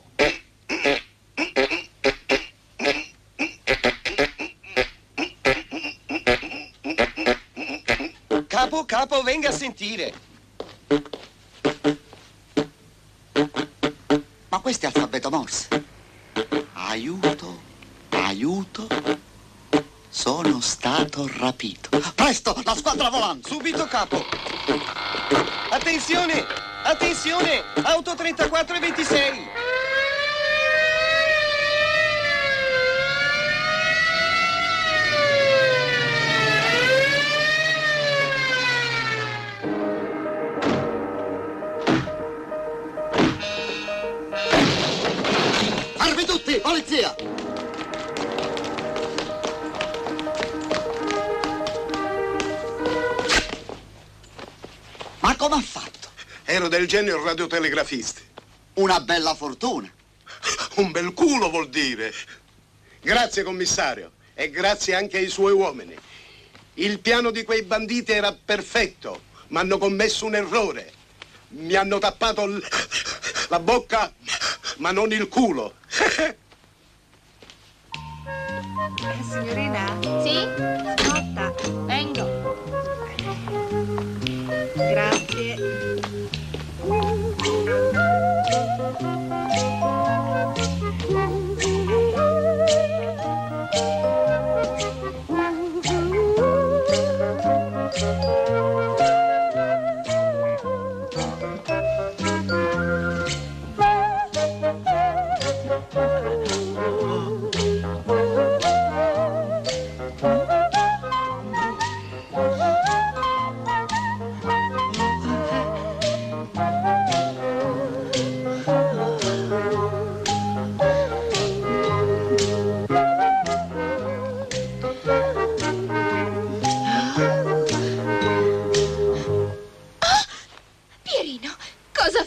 Capo, capo, venga a sentire. Ma questo è alfabeto Morse. Aiuto, aiuto, sono stato rapito. Presto, la squadra volante! Subito, capo. Attenzione, attenzione, auto trentaquattro e ventisei. Fermi tutti, polizia! Ma come ha fatto? Ero del genio radiotelegrafisti. Una bella fortuna. Un bel culo vuol dire. Grazie, commissario, e grazie anche ai suoi uomini. Il piano di quei banditi era perfetto, ma hanno commesso un errore. Mi hanno tappato l- la bocca, ma non il culo. Eh, signorina? Sì? Smotta. Vengo. Grazie.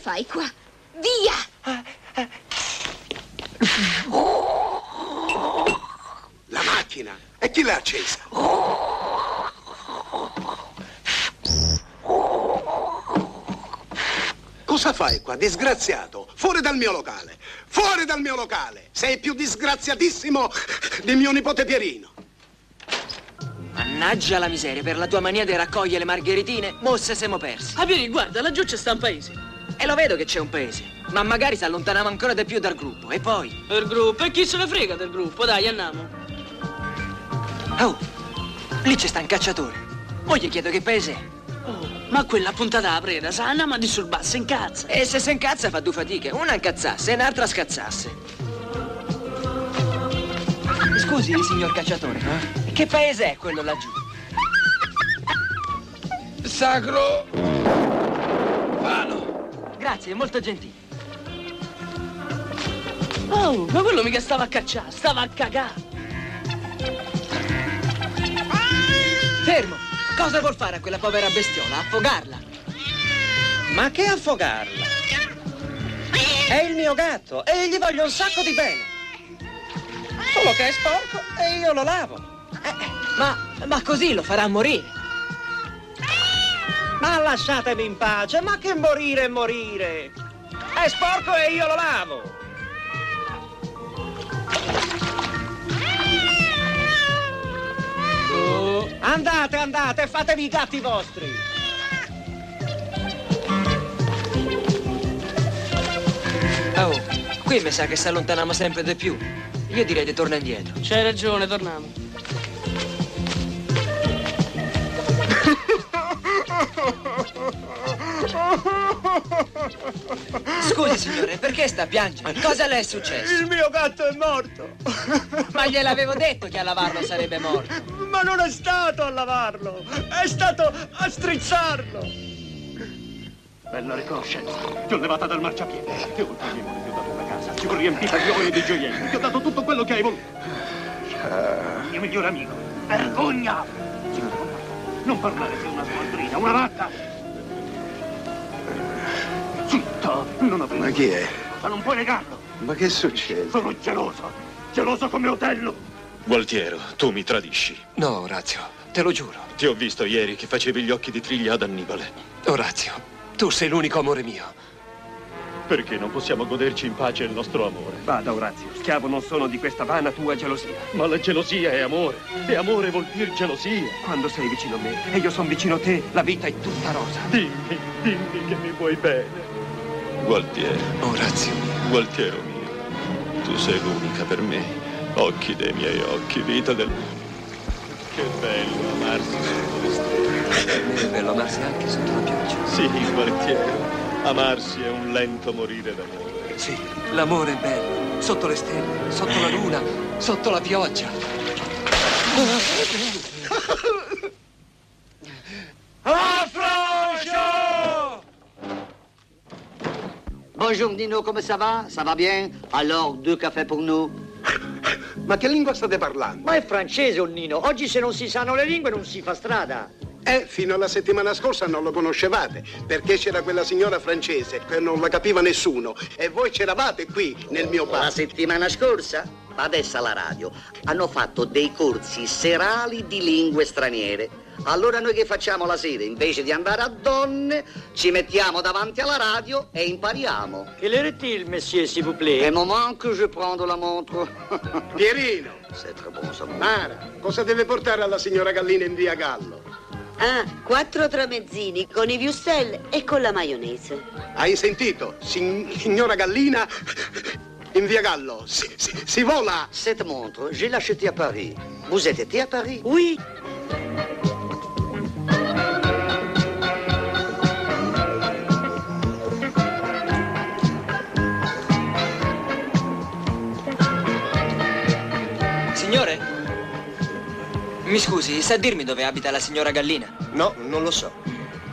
fai qua? Via! La macchina? E chi l'ha accesa? Cosa fai qua, disgraziato? Fuori dal mio locale! Fuori dal mio locale! Sei più disgraziatissimo di mio nipote Pierino! Mannaggia la miseria, per la tua mania di raccogliere le margheritine, mosse siamo persi. Ah, vieni, guarda, laggiù c'è sta un paese. E lo vedo che c'è un paese, ma magari si allontanava ancora di più dal gruppo, e poi... Per gruppo? E chi se ne frega del gruppo? Dai, andiamo. Oh, lì c'è sta un cacciatore. Mo gli chiedo che paese è. Oh, ma quella puntata la preda, sa, andiamo di sul basso, incazza. E se si incazza fa due fatiche, una incazzasse e un'altra scazzasse. Scusi, signor cacciatore, eh? Che paese è quello laggiù? Sacro Vano. Grazie, molto gentile. Oh, ma quello mica stava a cacciare, stava a cagare. Fermo! Cosa vuol fare a quella povera bestiola? Affogarla? Ma che affogarla? È il mio gatto e gli voglio un sacco di bene. Solo che è sporco e io lo lavo. Eh, ma, ma così lo farà morire. Ma lasciatemi in pace, ma che morire e morire? È sporco e io lo lavo. Oh. Andate, andate, fatevi i gatti vostri. Oh, qui mi sa che si allontaniamo sempre di più. Io direi di tornare indietro. C'hai ragione, torniamo. Scusi, signore, perché sta a piangere? Cosa le è successo? Il mio gatto è morto. Ma gliel'avevo detto che a lavarlo sarebbe morto. Ma non è stato a lavarlo, è stato a strizzarlo. Bella riconoscenza. Ti ho levata dal marciapiede. Ti ho oltre ti ho dato una casa. Ti ho riempita di oro e di gioielli. Ti ho dato tutto quello che hai voluto. Il mio migliore amico. Vergogna! Non parlare, sei una squadrina, una vacca. Zitto, non avrei... Ma chi è? Ma non puoi negarlo. Ma che succede? Sono geloso. Geloso come Otello. Gualtiero, tu mi tradisci. No, Orazio, te lo giuro. Ti ho visto ieri che facevi gli occhi di triglia ad Annibale. Orazio, tu sei l'unico amore mio. Perché non possiamo goderci in pace il nostro amore? Vada, Orazio, schiavo non sono di questa vana tua gelosia. Ma la gelosia è amore. E amore vuol dire gelosia. Quando sei vicino a me e io sono vicino a te, la vita è tutta rosa. Dimmi, dimmi che mi vuoi bene. Gualtiero. Orazio mio. Gualtiero mio. Tu sei l'unica per me. Occhi dei miei occhi, vita del... Che bello amarsi sotto le stelle. Per me è bello amarsi anche sotto la pioggia. Sì, Gualtiero. Amarsi è un lento morire d'amore. Sì, l'amore è bello. Sotto le stelle, sotto la luna, sotto la pioggia. Affranco! Bonjour Nino, come ça va? Ça va bien? Alors, deux cafés pour nous. Ma che lingua state parlando? Ma è francese, un Nino. Oggi se non si sanno le lingue non si fa strada. Eh, fino alla settimana scorsa non lo conoscevate, perché c'era quella signora francese che non la capiva nessuno e voi c'eravate qui nel mio bar. La settimana scorsa? Adesso alla radio hanno fatto dei corsi serali di lingue straniere. Allora noi che facciamo la sera? Invece di andare a donne, ci mettiamo davanti alla radio e impariamo. Quelle est-il, monsieur, s'il vous plaît? Un moment que je prends la montre. Pierino! C'est très bon, ça. Mara, cosa deve portare alla signora Gallina in via Gallo? Ah, quattro tramezzini con i wurstel e con la maionese. Hai sentito? Sin- signora Gallina in via Gallo. Si, si, si vola! Cette montre, je l'ai achetée à Paris. Vous êtes été à Paris? Oui. Signore? Mi scusi, sa dirmi dove abita la signora Gallina? No, non lo so.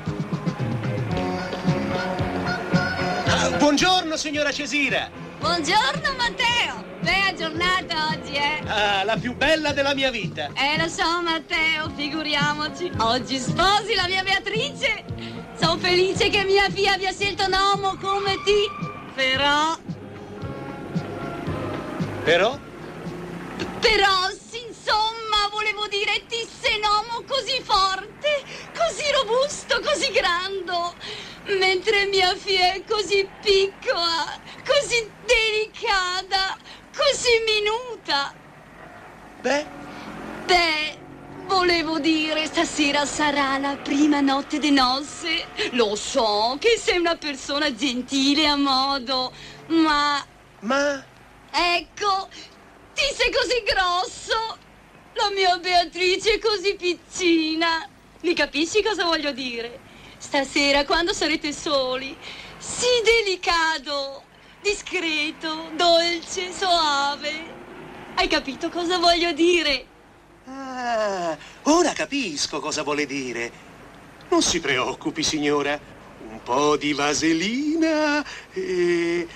Ah, buongiorno, signora Cesira. Buongiorno, Matteo. Bella giornata oggi, eh? Ah, la più bella della mia vita. Eh, lo so, Matteo, figuriamoci. Oggi sposi la mia Beatrice. Sono felice che mia figlia abbia scelto un uomo come te. Però... Però? Però, insomma, volevo dire, ti sei un uomo così forte, così robusto, così grande, mentre mia figlia è così piccola, così delicata, così minuta. Beh? Beh, volevo dire, stasera sarà la prima notte di nozze. Lo so che sei una persona gentile a modo, ma... Ma? Ecco, ti sei così grosso. La mia Beatrice è così piccina. Mi capisci cosa voglio dire? Stasera, quando sarete soli, sii delicato, discreto, dolce, soave. Hai capito cosa voglio dire? Ah, ora capisco cosa vuole dire. Non si preoccupi, signora. Un po' di vaselina e...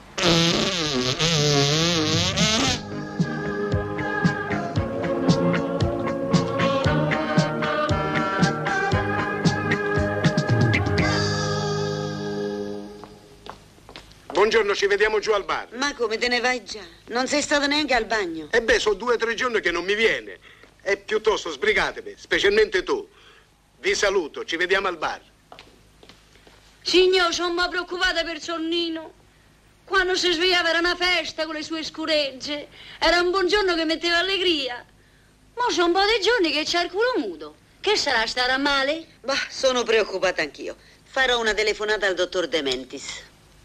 Buongiorno, ci vediamo giù al bar. Ma come te ne vai già? Non sei stato neanche al bagno? E beh, sono due o tre giorni che non mi viene. E piuttosto sbrigatevi, specialmente tu. Vi saluto, ci vediamo al bar. Signor, sono preoccupata per Sonnino. Quando si svegliava era una festa con le sue scuregge. Era un buongiorno che metteva allegria. Ma sono un po' di giorni che c'ha il culo muto. Che sarà, starà male? Bah, sono preoccupata anch'io. Farò una telefonata al dottor De Mentis.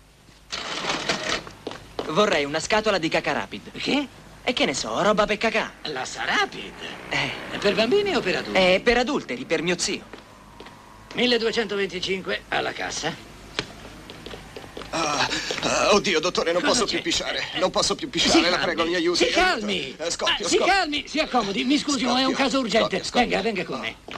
Vorrei una scatola di Caca Rapid. Che? E che ne so, roba per cacà. La Sarapid? Eh. È per bambini o per adulti? È per adulteri, per mio zio. milleduecentoventicinque alla cassa. Ah, ah, oddio, dottore, non Cosa posso c'è? più pisciare. Non posso più pisciare, Si la calmi, prego, mi aiuti. Si calmi. Eh, scoppio, Ah, si scoppio. calmi, si accomodi. Mi scusi, ma è un Scoppio, caso urgente. scoppio, scoppio. Venga, venga con me.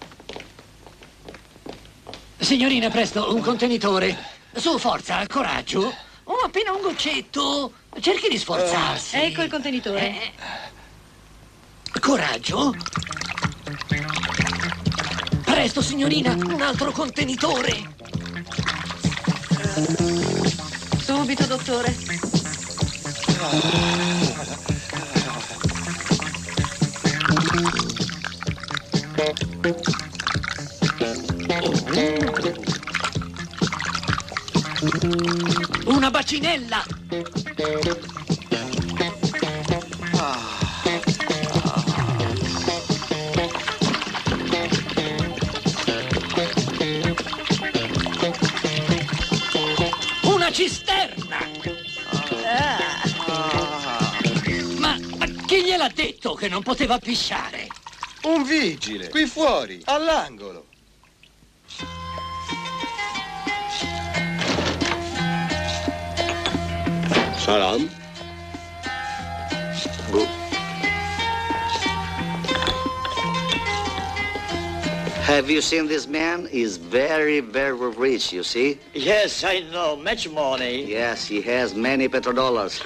Signorina, presto, un contenitore. Su, forza, coraggio. Oh, appena un goccetto. Cerchi di sforzarsi. Ecco il contenitore. Eh, coraggio. Presto, signorina, un altro contenitore. Subito, dottore. Una bacinella. Una cisterna. Ma, ma chi gliel'ha detto che non poteva pisciare? Un vigile, qui fuori, all'angolo. Salam. Good. Have you seen this man? He's very, very rich, you see? Yes, I know. Much money. Yes, he has many petrodollars.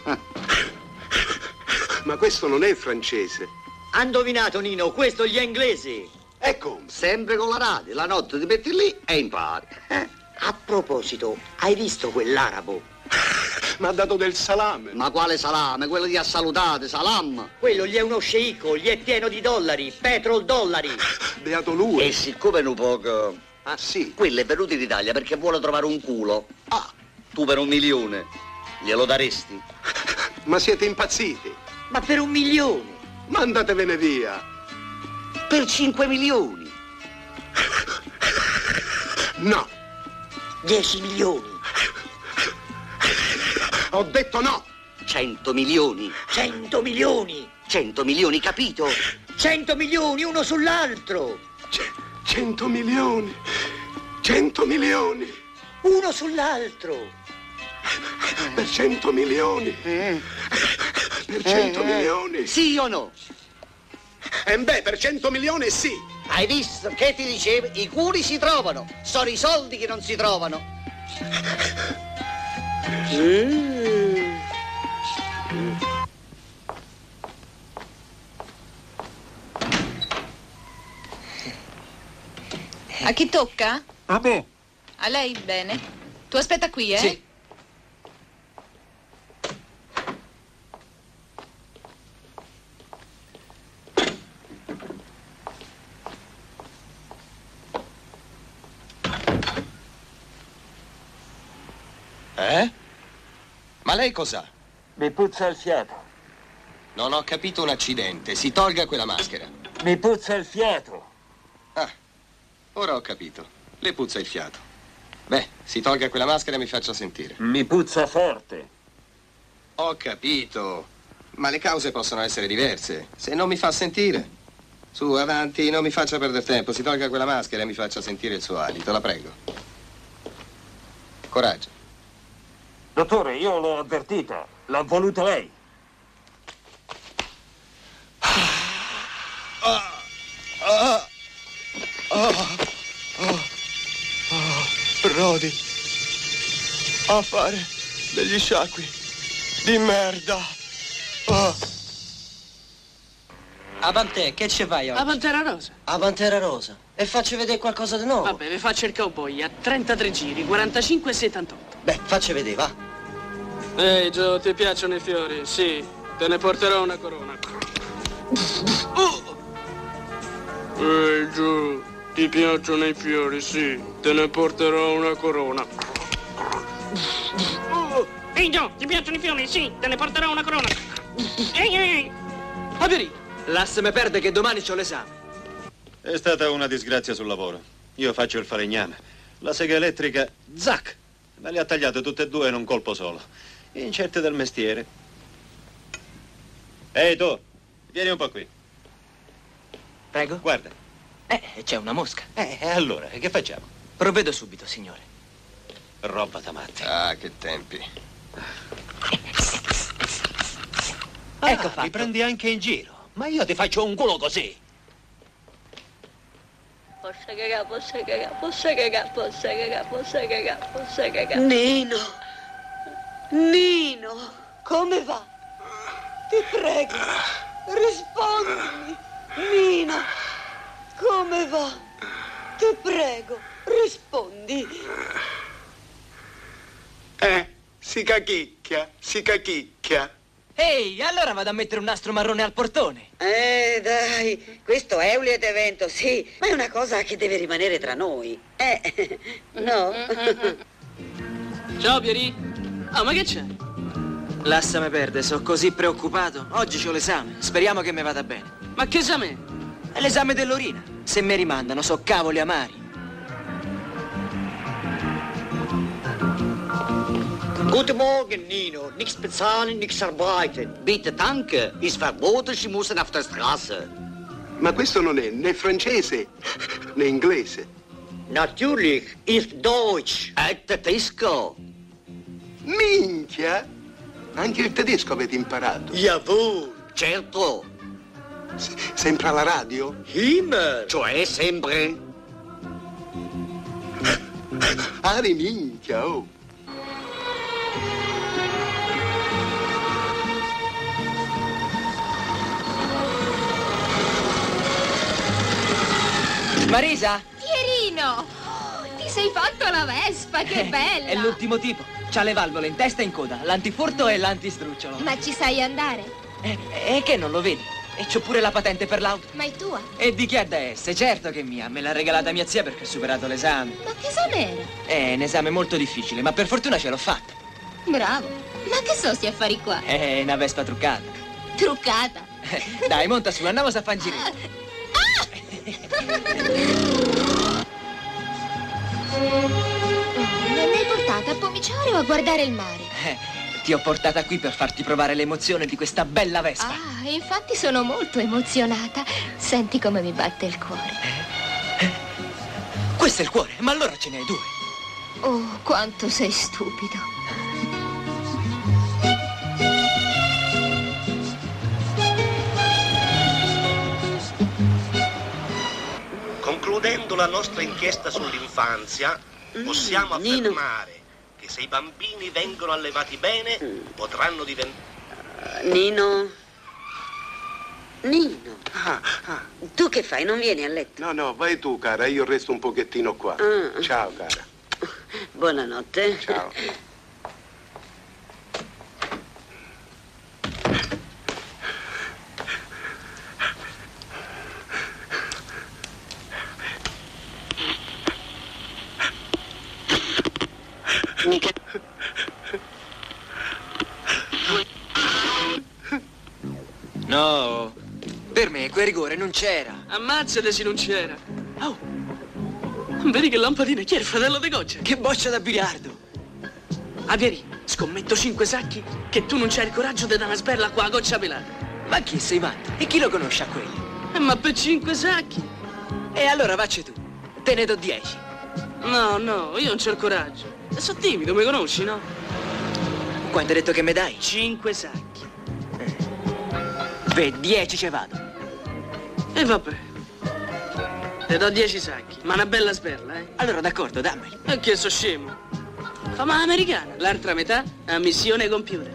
Ma questo non è francese. Ha indovinato, Nino, questo gli inglesi. E come? Sempre con la radio. La notte ti metti lì e impari. Eh, a proposito, hai visto quell'arabo? Mi ha dato del salame. Ma quale salame? Quello di assalutate, salam. Quello gli è uno sceicco, gli è pieno di dollari, petrol dollari. Beato lui. E siccome un poco... Ah, sì? Quello è venuto in Italia perché vuole trovare un culo. Ah, tu per un milione glielo daresti? Ma siete impazziti? Ma per un milione? Ma andatevene via. Per cinque milioni? No. Dieci milioni? Ho detto no. Cento milioni? Cento milioni? Cento milioni, capito? Cento milioni, uno sull'altro. C- cento milioni. Cento milioni. Uno sull'altro. Per cento milioni. Eh. Per cento Eh, eh. milioni. Sì o no? E beh, per cento milioni sì. Hai visto? Che ti dicevo? I culi si trovano. Sono i soldi che non si trovano. Mm. A chi tocca? A me. A lei? Bene. Tu aspetta qui, eh? Sì. Eh? Ma lei cos'ha? Mi puzza il fiato. Non ho capito un accidente. Si tolga quella maschera. Mi puzza il fiato. Ah, ora ho capito. Le puzza il fiato. Beh, si tolga quella maschera e mi faccia sentire. Mi puzza forte. Ho capito. Ma le cause possono essere diverse. Se non mi fa sentire. Su, avanti, non mi faccia perdere tempo. Si tolga quella maschera e mi faccia sentire il suo alito, la prego. Coraggio. Dottore, io l'ho avvertita. L'ha voluta lei. Ah, ah, ah, ah, ah, Rodi, a fare degli sciacqui di merda. Ah. A Pantè, che ci vai oggi? A Pantera Rosa. A Pantera Rosa. E facci vedere qualcosa di nuovo. Vabbè, vi faccio il cowboy a trentatré giri, quarantacinque e settantotto. Beh, facci vedere, va. Ehi, Gio, ti piacciono i fiori? Sì, te ne porterò una corona. Ehi, Gio, ti piacciono i fiori? Sì, te ne porterò una corona. Ehi, Gio, ti piacciono i fiori? Sì, te ne porterò una corona. Ehi, ehi. Papiri, l'asse me perde che domani c'ho l'esame. È stata una disgrazia sul lavoro. Io faccio il falegname. La sega elettrica, zac! Me le ha tagliate tutte e due in un colpo solo. Incerte del mestiere. Ehi tu, vieni un po' qui. Prego? Guarda. Eh, c'è una mosca. Eh, e allora, che facciamo? Provvedo subito, signore. Roba da matti. Ah, che tempi. Ah, ecco fatto. Mi prendi anche in giro. Ma io ti faccio un culo così. Posso cagare, posso cagare, posso cagare, posso cagare, posso cagare, posso cagare. Nino, Nino, come va? Ti prego, rispondimi. Nino, come va? Ti prego, rispondi. Eh, si cachicchia, si cachicchia. Ehi, allora vado a mettere un nastro marrone al portone. Eh, dai, questo è un lieto evento, sì, ma è una cosa che deve rimanere tra noi. Eh, no? Ciao, Pieri. Ah, ma che c'è? L'assa me perde, sono così preoccupato. Oggi c'ho l'esame, speriamo che mi vada bene. Ma che esame? È l'esame dell'urina. Se mi rimandano, so cavoli amari. Guten Morgen, Nino. Nichts bezahlen, nichts arbeiten. Bitte, danke. Ist verboten, Sie müssen auf der Straße. Ma questo non è né francese né inglese. Natürlich, ist Deutsch. È tedesco. Minchia! Anche il tedesco avete imparato. Jawohl, certo. S- sempre alla radio? Himmel, cioè sempre. Ah, di minchia, oh. Marisa? Pierino! Ti sei fatto la Vespa, che bella! È l'ultimo tipo. C'ha le valvole in testa e in coda, l'antifurto e l'antistrucciolo. Ma ci sai andare? E eh, eh, che non lo vedi? E c'ho pure la patente per l'auto. Ma è tua? E di chi ha da essere? Certo che è mia. Me l'ha regalata mia zia perché ho superato l'esame. Ma che esame era? È un esame molto difficile, ma per fortuna ce l'ho fatta. Bravo. Ma che so sti affari qua? È una Vespa truccata. Truccata? Dai, monta su, andiamo a fare un giretto. Non mi hai portata a pomiciare o a guardare il mare? Eh, ti ho portata qui per farti provare l'emozione di questa bella Vespa. Ah, infatti sono molto emozionata. Senti come mi batte il cuore. Eh? Questo è il cuore, ma allora ce ne hai due. Oh, quanto sei stupido. Concludendo la nostra inchiesta sull'infanzia, possiamo Mm, Nino. affermare che se i bambini vengono allevati bene, potranno diventare... Nino, Nino. Ah, ah. Tu che fai? Non vieni a letto? No, no, vai tu, cara, io resto un pochettino qua. Ah. Ciao, cara. Buonanotte. Ciao. No, per me quel rigore non c'era. Ammazzate se non c'era. Oh, vedi che lampadina, chi è il fratello di Goccia? Che boccia da biliardo. Ah, vieni, scommetto cinque sacchi che tu non c'hai il coraggio di dare una sberla qua a Goccia pelata. Ma chi sei matto? E chi lo conosce a quelli? Eh, ma per cinque sacchi? E allora vacci tu, te ne do dieci. No, no, io non c'ho il coraggio. E sono timido, mi conosci, no? Quanto hai detto che mi dai? Cinque sacchi. Per dieci ce vado. E vabbè. Te do dieci sacchi, ma una bella sberla, eh? Allora d'accordo, dammeli. E che so scemo? Fama americana, l'altra metà a missione compiuta.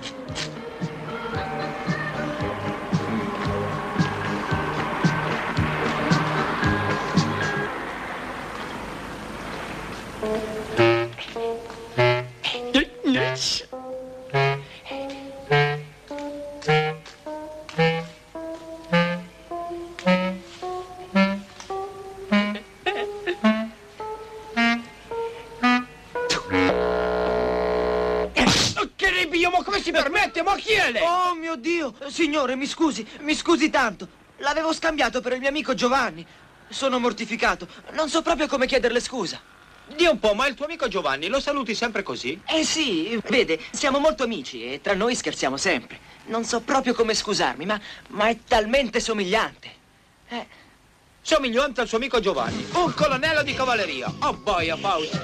Oh mio Dio! Signore, mi scusi, mi scusi tanto. L'avevo scambiato per il mio amico Giovanni. Sono mortificato. Non so proprio come chiederle scusa. Dì un po', ma il tuo amico Giovanni lo saluti sempre così? Eh sì, vede, siamo molto amici e tra noi scherziamo sempre. Non so proprio come scusarmi, ma, ma è talmente somigliante. Eh. Somigliante al suo amico Giovanni, un colonnello di cavalleria. Oh boia, pausa.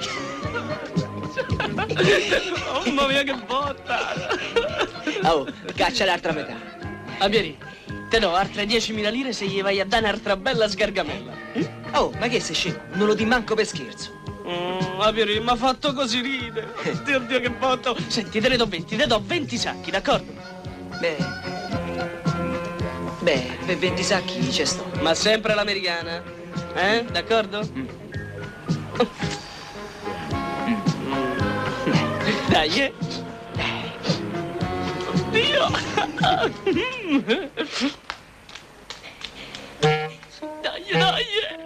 Oh, mamma mia, che botta! Oh, caccia l'altra metà. Ah, vieni, te do altre diecimila lire se gli vai a dare un'altra bella sgargamella. Oh, ma che sei scemo? Non lo di manco per scherzo. Mm, ah, vieni, mi ha fatto così ridere. Dio, Dio, che botta. Senti, te ne do venti, te do venti sacchi, d'accordo? Beh... Beh, per venti sacchi c'è sto. Ma sempre l'americana, eh? D'accordo? Mm. Dai, eh? Oddio! Dai, dai!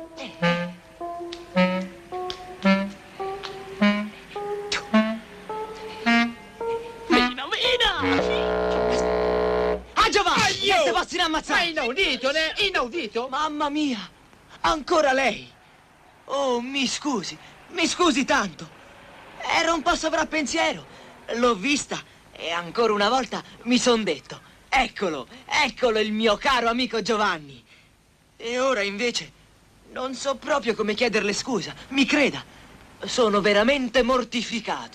Mina, mina! Ah, Giovanni! Niente, passi in ammazzare! Ma inaudito, ne? Inaudito? Mamma mia! Ancora lei! Oh, mi scusi, mi scusi tanto! Era un po' sovrappensiero. L'ho vista e ancora una volta mi son detto: eccolo, eccolo il mio caro amico Giovanni. E ora invece non so proprio come chiederle scusa. Mi creda, sono veramente mortificato.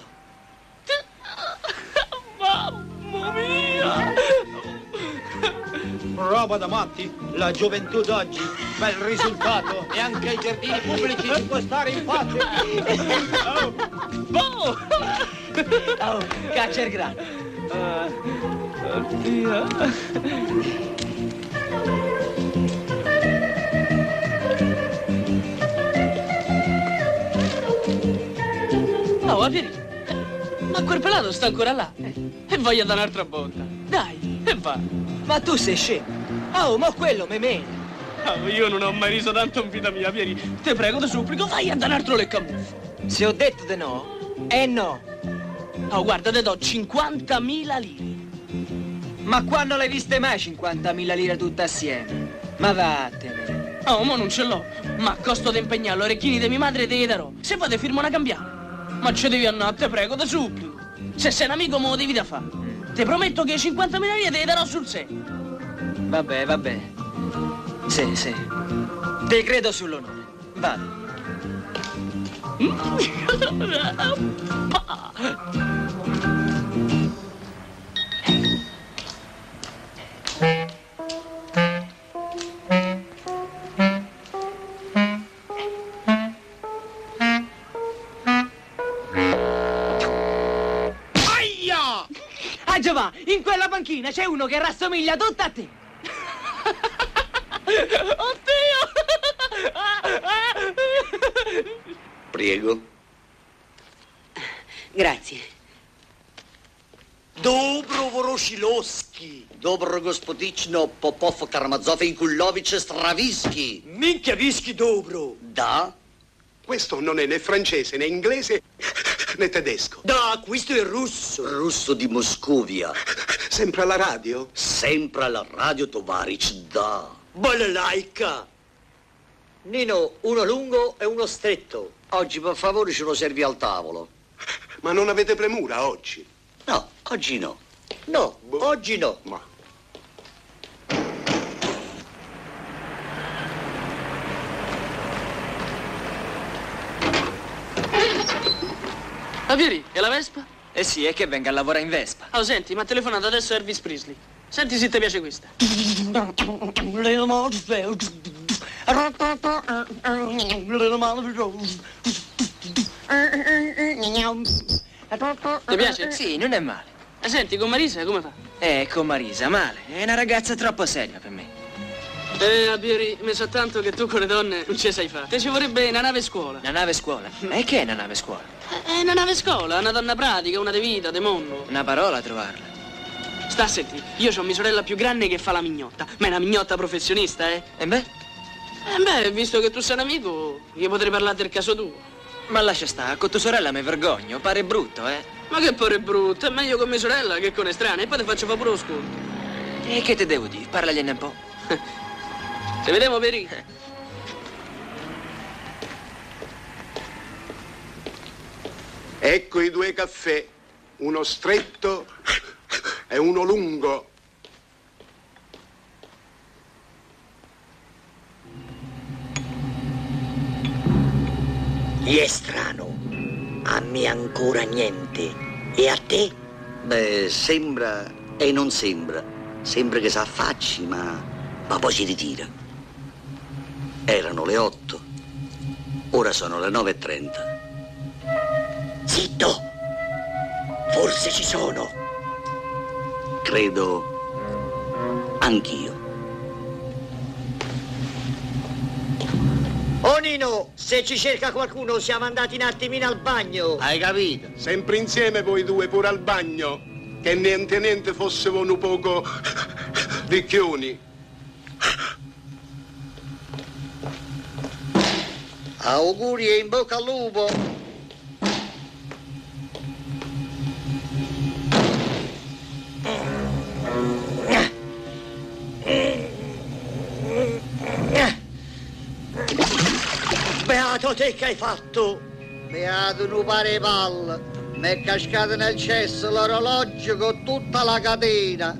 Mamma mia! Roba da matti, la gioventù d'oggi, bel risultato, e anche ai giardini pubblici si può stare in pace. Oh! Oh! Oh, caccia il grano. Uh, oddio. Oh, vieni. Ma quel pelato sta ancora là. E voglio dare un'altra botta. Dai, e va. Ma tu sei scemo. Oh, ma quello me mena. Oh, io non ho mai riso tanto in vita mia, vieni. Te prego, te supplico, vai a dare un altro leccamuffo. Se ho detto di no, è no. Oh, guarda, te do cinquantamila lire. Ma quando l'hai viste mai cinquantamila lire tutte assieme? Ma vattene. Oh, ma non ce l'ho. Ma a costo di impegnare l'orecchini di mia madre te li darò. Se poi te firmo una cambiale. Ma ci devi andare, te prego, te supplico. Se sei un amico, me lo devi da fare. Ti prometto che cinquantamila lire te li darò sul serio. Vabbè, vabbè. Sì, sì. Te credo sull'onore. Vado. Ah, Giovanni, in quella panchina c'è uno che rassomiglia tutto a te. Oddio! Prego. Grazie. Dobro Voroshilowski. Dobro gospodichno Popov Karamazov Inkullovich Stravinsky. Minchia vischi dobro. Da? Questo non è né francese, né inglese, né tedesco. Da, questo è russo. Russo di Moscovia. Sempre alla radio? Sempre alla radio, Tovaric, da. Balalaika. Nino, uno lungo e uno stretto. Oggi, per favore, ce lo servi al tavolo. Ma non avete premura oggi? No, oggi no. No, oggi no. Ma... Ah, Vieri, e la Vespa? Eh sì, è che venga a lavorare in Vespa. Oh, senti, mi ha telefonato adesso Elvis Presley. Senti se ti piace questa. Ti piace? Sì, non è male. E senti, con Marisa come fa? Eh, con Marisa, male. È una ragazza troppo seria per me. Eh, Abieri, mi sa tanto che tu con le donne non ci sai fare. Te ci vorrebbe una nave scuola. Una nave scuola? E che è una nave scuola? È una nave scuola, una donna pratica, una de vita, de mondo. Una parola a trovarla. Sta a senti, io ho mia sorella più grande che fa la mignotta. Ma è una mignotta professionista, eh? E beh? Eh beh, visto che tu sei un amico, io potrei parlare del caso tuo. Ma lascia stare, con tua sorella mi vergogno, pare brutto, eh? Ma che pare brutto, è meglio con mia sorella che con estranei, e poi ti faccio fa pure lo sconto. E che te devo dire? Parlagliene un po'. Ci vediamo, Peri. Ecco i due caffè, uno stretto e uno lungo. Gli è strano. A me ancora niente. E a te? Beh, sembra e non sembra. Sembra che s'affacci, ma... ma poi si ritira. Erano le otto. Ora sono le nove e trenta. Zitto! Forse ci sono. Credo anch'io. Oh Nino, se ci cerca qualcuno siamo andati un attimino al bagno. Hai capito? Sempre insieme voi due pure al bagno. Che niente niente fossero un poco ricchioni. Auguri e in bocca al lupo. Beato te che hai fatto? Beato non pare palla. Mi è cascato nel cesso l'orologio con tutta la catena.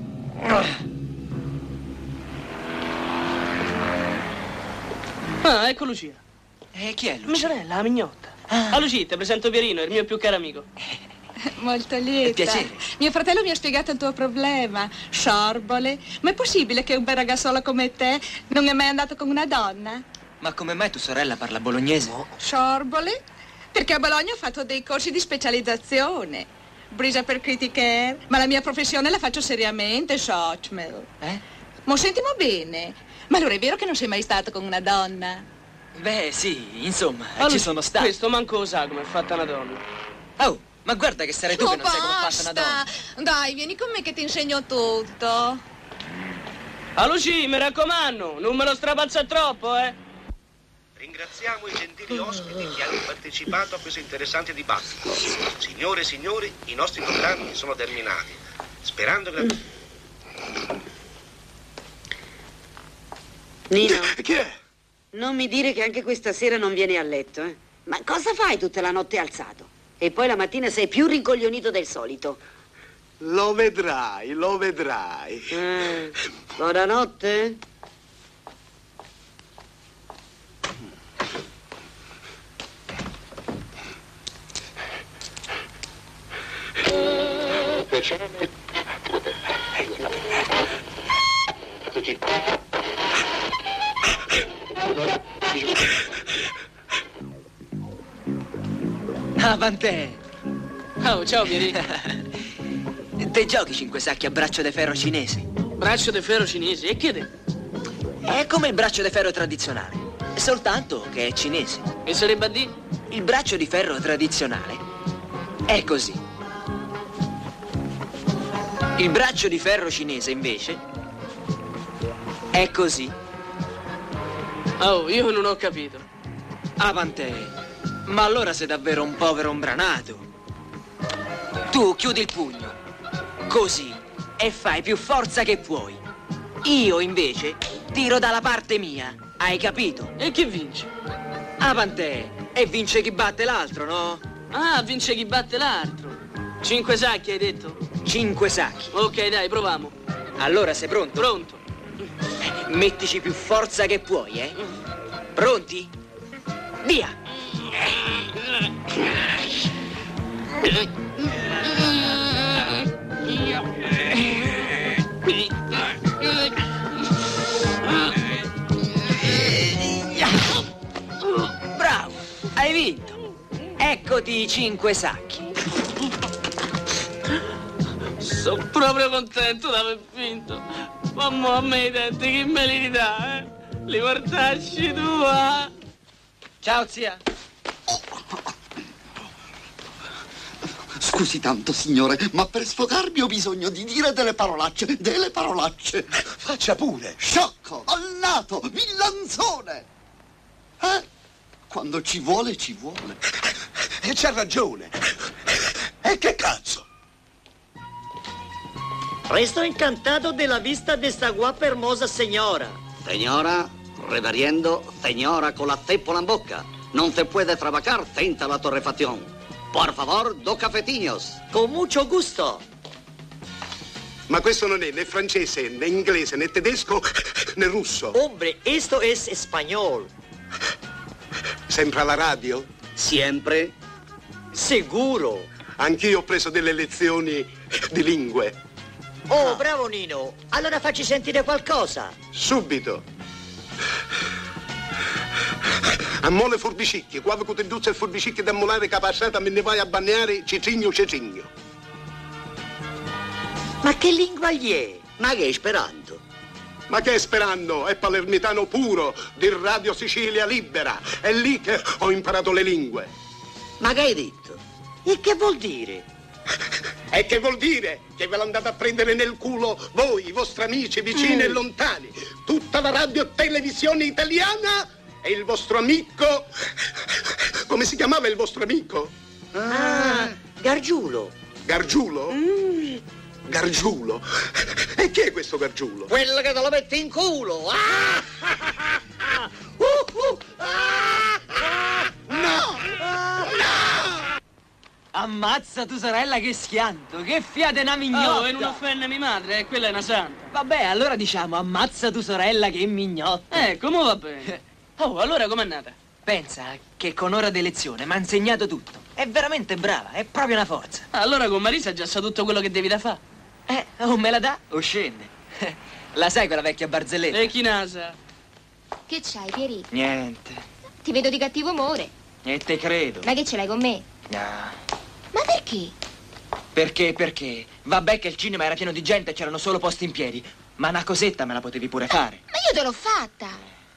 Ah, ecco Lucia. E chi è Lucia? Mia sorella, la mignotta. Ah, ah Lucia, ti presento Pierino, il mio più caro amico. Molto lieta. Piacere. Mio fratello mi ha spiegato il tuo problema. Sciorbole. Ma è possibile che un bel ragazzolo come te non è mai andato con una donna? Ma come mai tua sorella parla bolognese? No. Sciorbole? Perché a Bologna ho fatto dei corsi di specializzazione. Brisa per criticher. Ma la mia professione la faccio seriamente, Schochmel. Eh? Ma sentimo bene. Ma allora è vero che non sei mai stato con una donna? Beh, sì, insomma, Allora, ci sono stato. Questo manco lo sa come è fatta una donna. Oh, ma guarda che sarai tu Oh, che non sai come è fatta una donna. Dai, vieni con me che ti insegno tutto. A Lucia, mi raccomando, non me lo strapazza troppo, eh. Ringraziamo i gentili ospiti che hanno partecipato a questo interessante dibattito. Signore e signori, i nostri programmi sono terminati. Sperando che... Nino, Chi è? non mi dire che anche questa sera non vieni a letto, eh? Ma cosa fai tutta la notte alzato? E poi la mattina sei più rincoglionito del solito. Lo vedrai, lo vedrai. Eh, buonanotte. Avantè! Oh, ciao Pieri. Te giochi cinque sacchi a braccio di ferro cinesi? Braccio di ferro cinese, e che te? È come il braccio di ferro tradizionale, soltanto che è cinese. Che sarebbe a dire? Il braccio di ferro tradizionale è così. Il braccio di ferro cinese, invece, è così. Oh, io non ho capito. Avante, ma allora sei davvero un povero ombranato. Tu chiudi il pugno, così, e fai più forza che puoi. Io, invece, tiro dalla parte mia, hai capito? E chi vince? Avante, e vince chi batte l'altro, no? Ah, vince chi batte l'altro. Cinque sacchi, hai detto? Cinque sacchi. Ok, dai, proviamo. Allora, sei pronto? Pronto. Mettici più forza che puoi, eh? Pronti? Via! Bravo, hai vinto. Eccoti i cinque sacchi. Sono proprio contento di aver vinto. Mamma a me i denti che me li ridà, eh? Li portasci tu, eh? Ciao, zia. Scusi tanto, signore, ma per sfogarmi ho bisogno di dire delle parolacce, delle parolacce. Faccia pure. Sciocco, dannato, villanzone. Eh? Quando ci vuole, ci vuole. E c'ha ragione. E che cazzo? Resto encantado de la vista de esta guapa hermosa señora. Señora, reverendo, señora con la ceppola en boca. Non se puede trabajar senza la torrefacción. Por favor, dos cafetinos. Con mucho gusto. Ma questo non è né francese, né inglese, né tedesco, né russo. Hombre, esto es español. Sempre alla radio? Siempre. Sicuro. Anch'io ho preso delle lezioni di lingue. Oh, bravo Nino. Allora facci sentire qualcosa. Subito. Ammole furbicicchi, quando tu ti duzza il furbicicchi da molare capassata me ne vai a bagnare cicigno cicigno. Ma che lingua gli è? Ma che è Esperanto? Ma che sperando? È palermitano puro di Radio Sicilia Libera. È lì che ho imparato le lingue. Ma che hai detto? E che vuol dire? E che vuol dire? Che ve l'andate a prendere nel culo voi, i vostri amici, vicini mm. e lontani. Tutta la radio e televisione italiana e il vostro amico... Come si chiamava il vostro amico? Ah, Gargiulo. Gargiulo? Mm. Gargiulo? E chi è questo Gargiulo? Quello che te lo mette in culo. Ah! Uh, uh! Ah! No! No! Ammazza tu sorella, che schianto, che fiate una mignotta. Oh, e non offende mia madre, eh, quella è una santa. Vabbè, allora diciamo ammazza tu sorella che mignotta. Eh, come va bene? Oh, allora com'è nata? Pensa che con ora di lezione mi ha insegnato tutto. È veramente brava, è proprio una forza. Allora con Marisa già sa tutto quello che devi da fare. Eh, o me la dà o scende. La sai quella vecchia barzelletta? E chi nasa? Che c'hai, Pieri? Niente. Ti vedo di cattivo umore. E te credo. Ma che ce l'hai con me? No. Ma perché? Perché, perché? Vabbè che il cinema era pieno di gente e c'erano solo posti in piedi, ma una cosetta me la potevi pure fare. Ma io te l'ho fatta.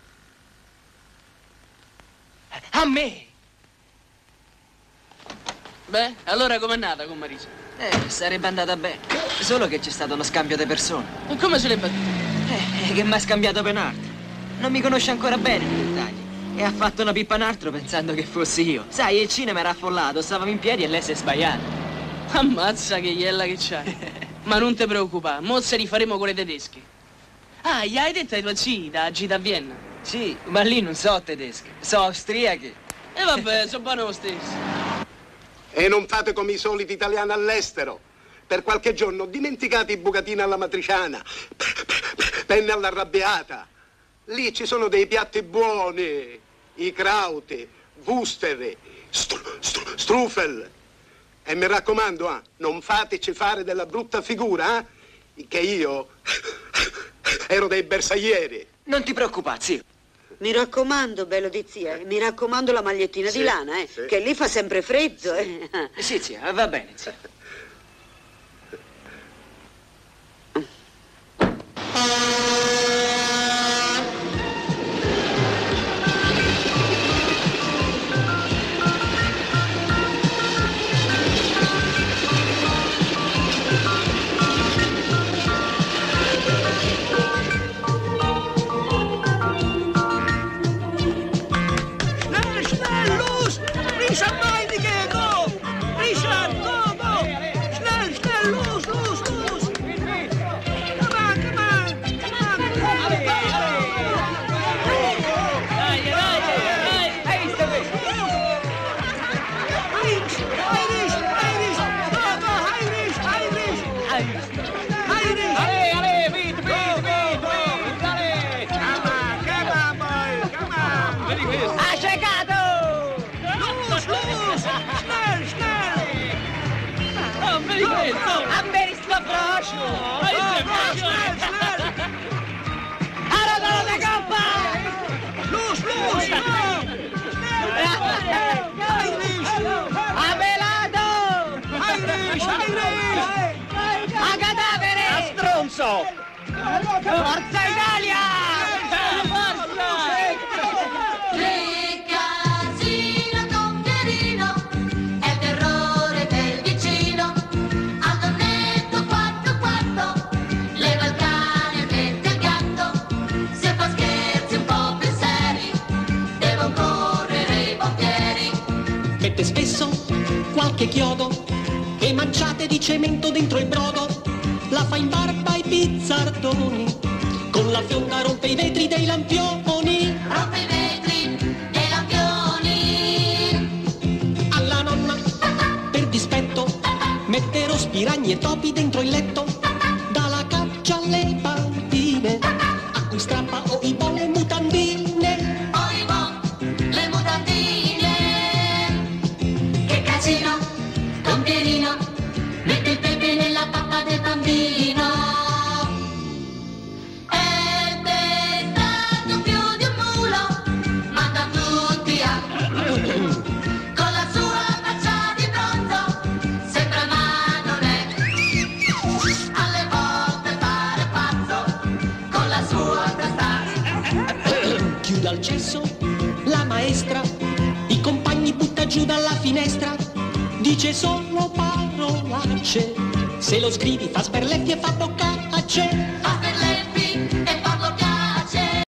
A me! Beh, allora com'è nata con Marisa? Eh, sarebbe andata bene. Solo che c'è stato uno scambio di persone. E come se l'è battuta? Eh, che mi ha scambiato per un altro. Non mi conosce ancora bene nei dettagli. E ha fatto una pippa un altro pensando che fossi io. Sai, il cinema era affollato, stavamo in piedi e lei si è sbagliata. Ammazza che iella che c'hai. Ma non ti preoccupare, mo se rifaremo con le tedesche. Ah, gli hai detto ai tuoi zii da Gita a Vienna? Sì, ma lì non so tedesche, so austriache. E vabbè, so buono lo stesso. E non fate come i soliti italiani all'estero. Per qualche giorno dimenticate i bucatini alla matriciana, penne all'arrabbiata. Lì ci sono dei piatti buoni, i krauti, wuster, stru, stru, strufel. E mi raccomando, eh, non fateci fare della brutta figura, eh, che io ero dei bersaglieri. Non ti preoccupare, zio. Mi raccomando, bello di zia, mi raccomando la magliettina sì, di lana, eh, sì. che lì fa sempre freddo. Sì, eh. sì zia, va bene, zia. ripeto. A me sto proscio. Arrodo la coppa. Luz, luz. A velato. Irish, Irish. A cadavere. A stronzo. Forza Italia. Che casino con Pierino, è il terrore del vicino. Al tornetto quattro quattro, leva il cane e mette il gatto. Se fa scherzi un po' più seri, devono correre i pompieri. Mette spesso qualche chiodo e manciate di cemento dentro il brodo. La fa in barba ai pizzardoni, con la fionda rompe i vetri dei lampioni. Rompe i vetri dei lampioni. Alla nonna, per dispetto, mette rospi, ragni e topi dentro il letto. Dalla caccia alle bambine, a cui strappa o i bo le mutandine. Oibo, le mutandine. Che casino con Pierino, mette il pepe nella pappa del bambino. Ed è stato più di un mulo, manda tutti a... Con la sua faccia di bronzo, sembra ma non è. Alle volte pare pazzo, con la sua testa. Chiude al cesso la maestra, i compagni butta giù dalla finestra. Dice solo parolacce, se lo scrivi fa sperleffi e fa boccacce. Fa per lei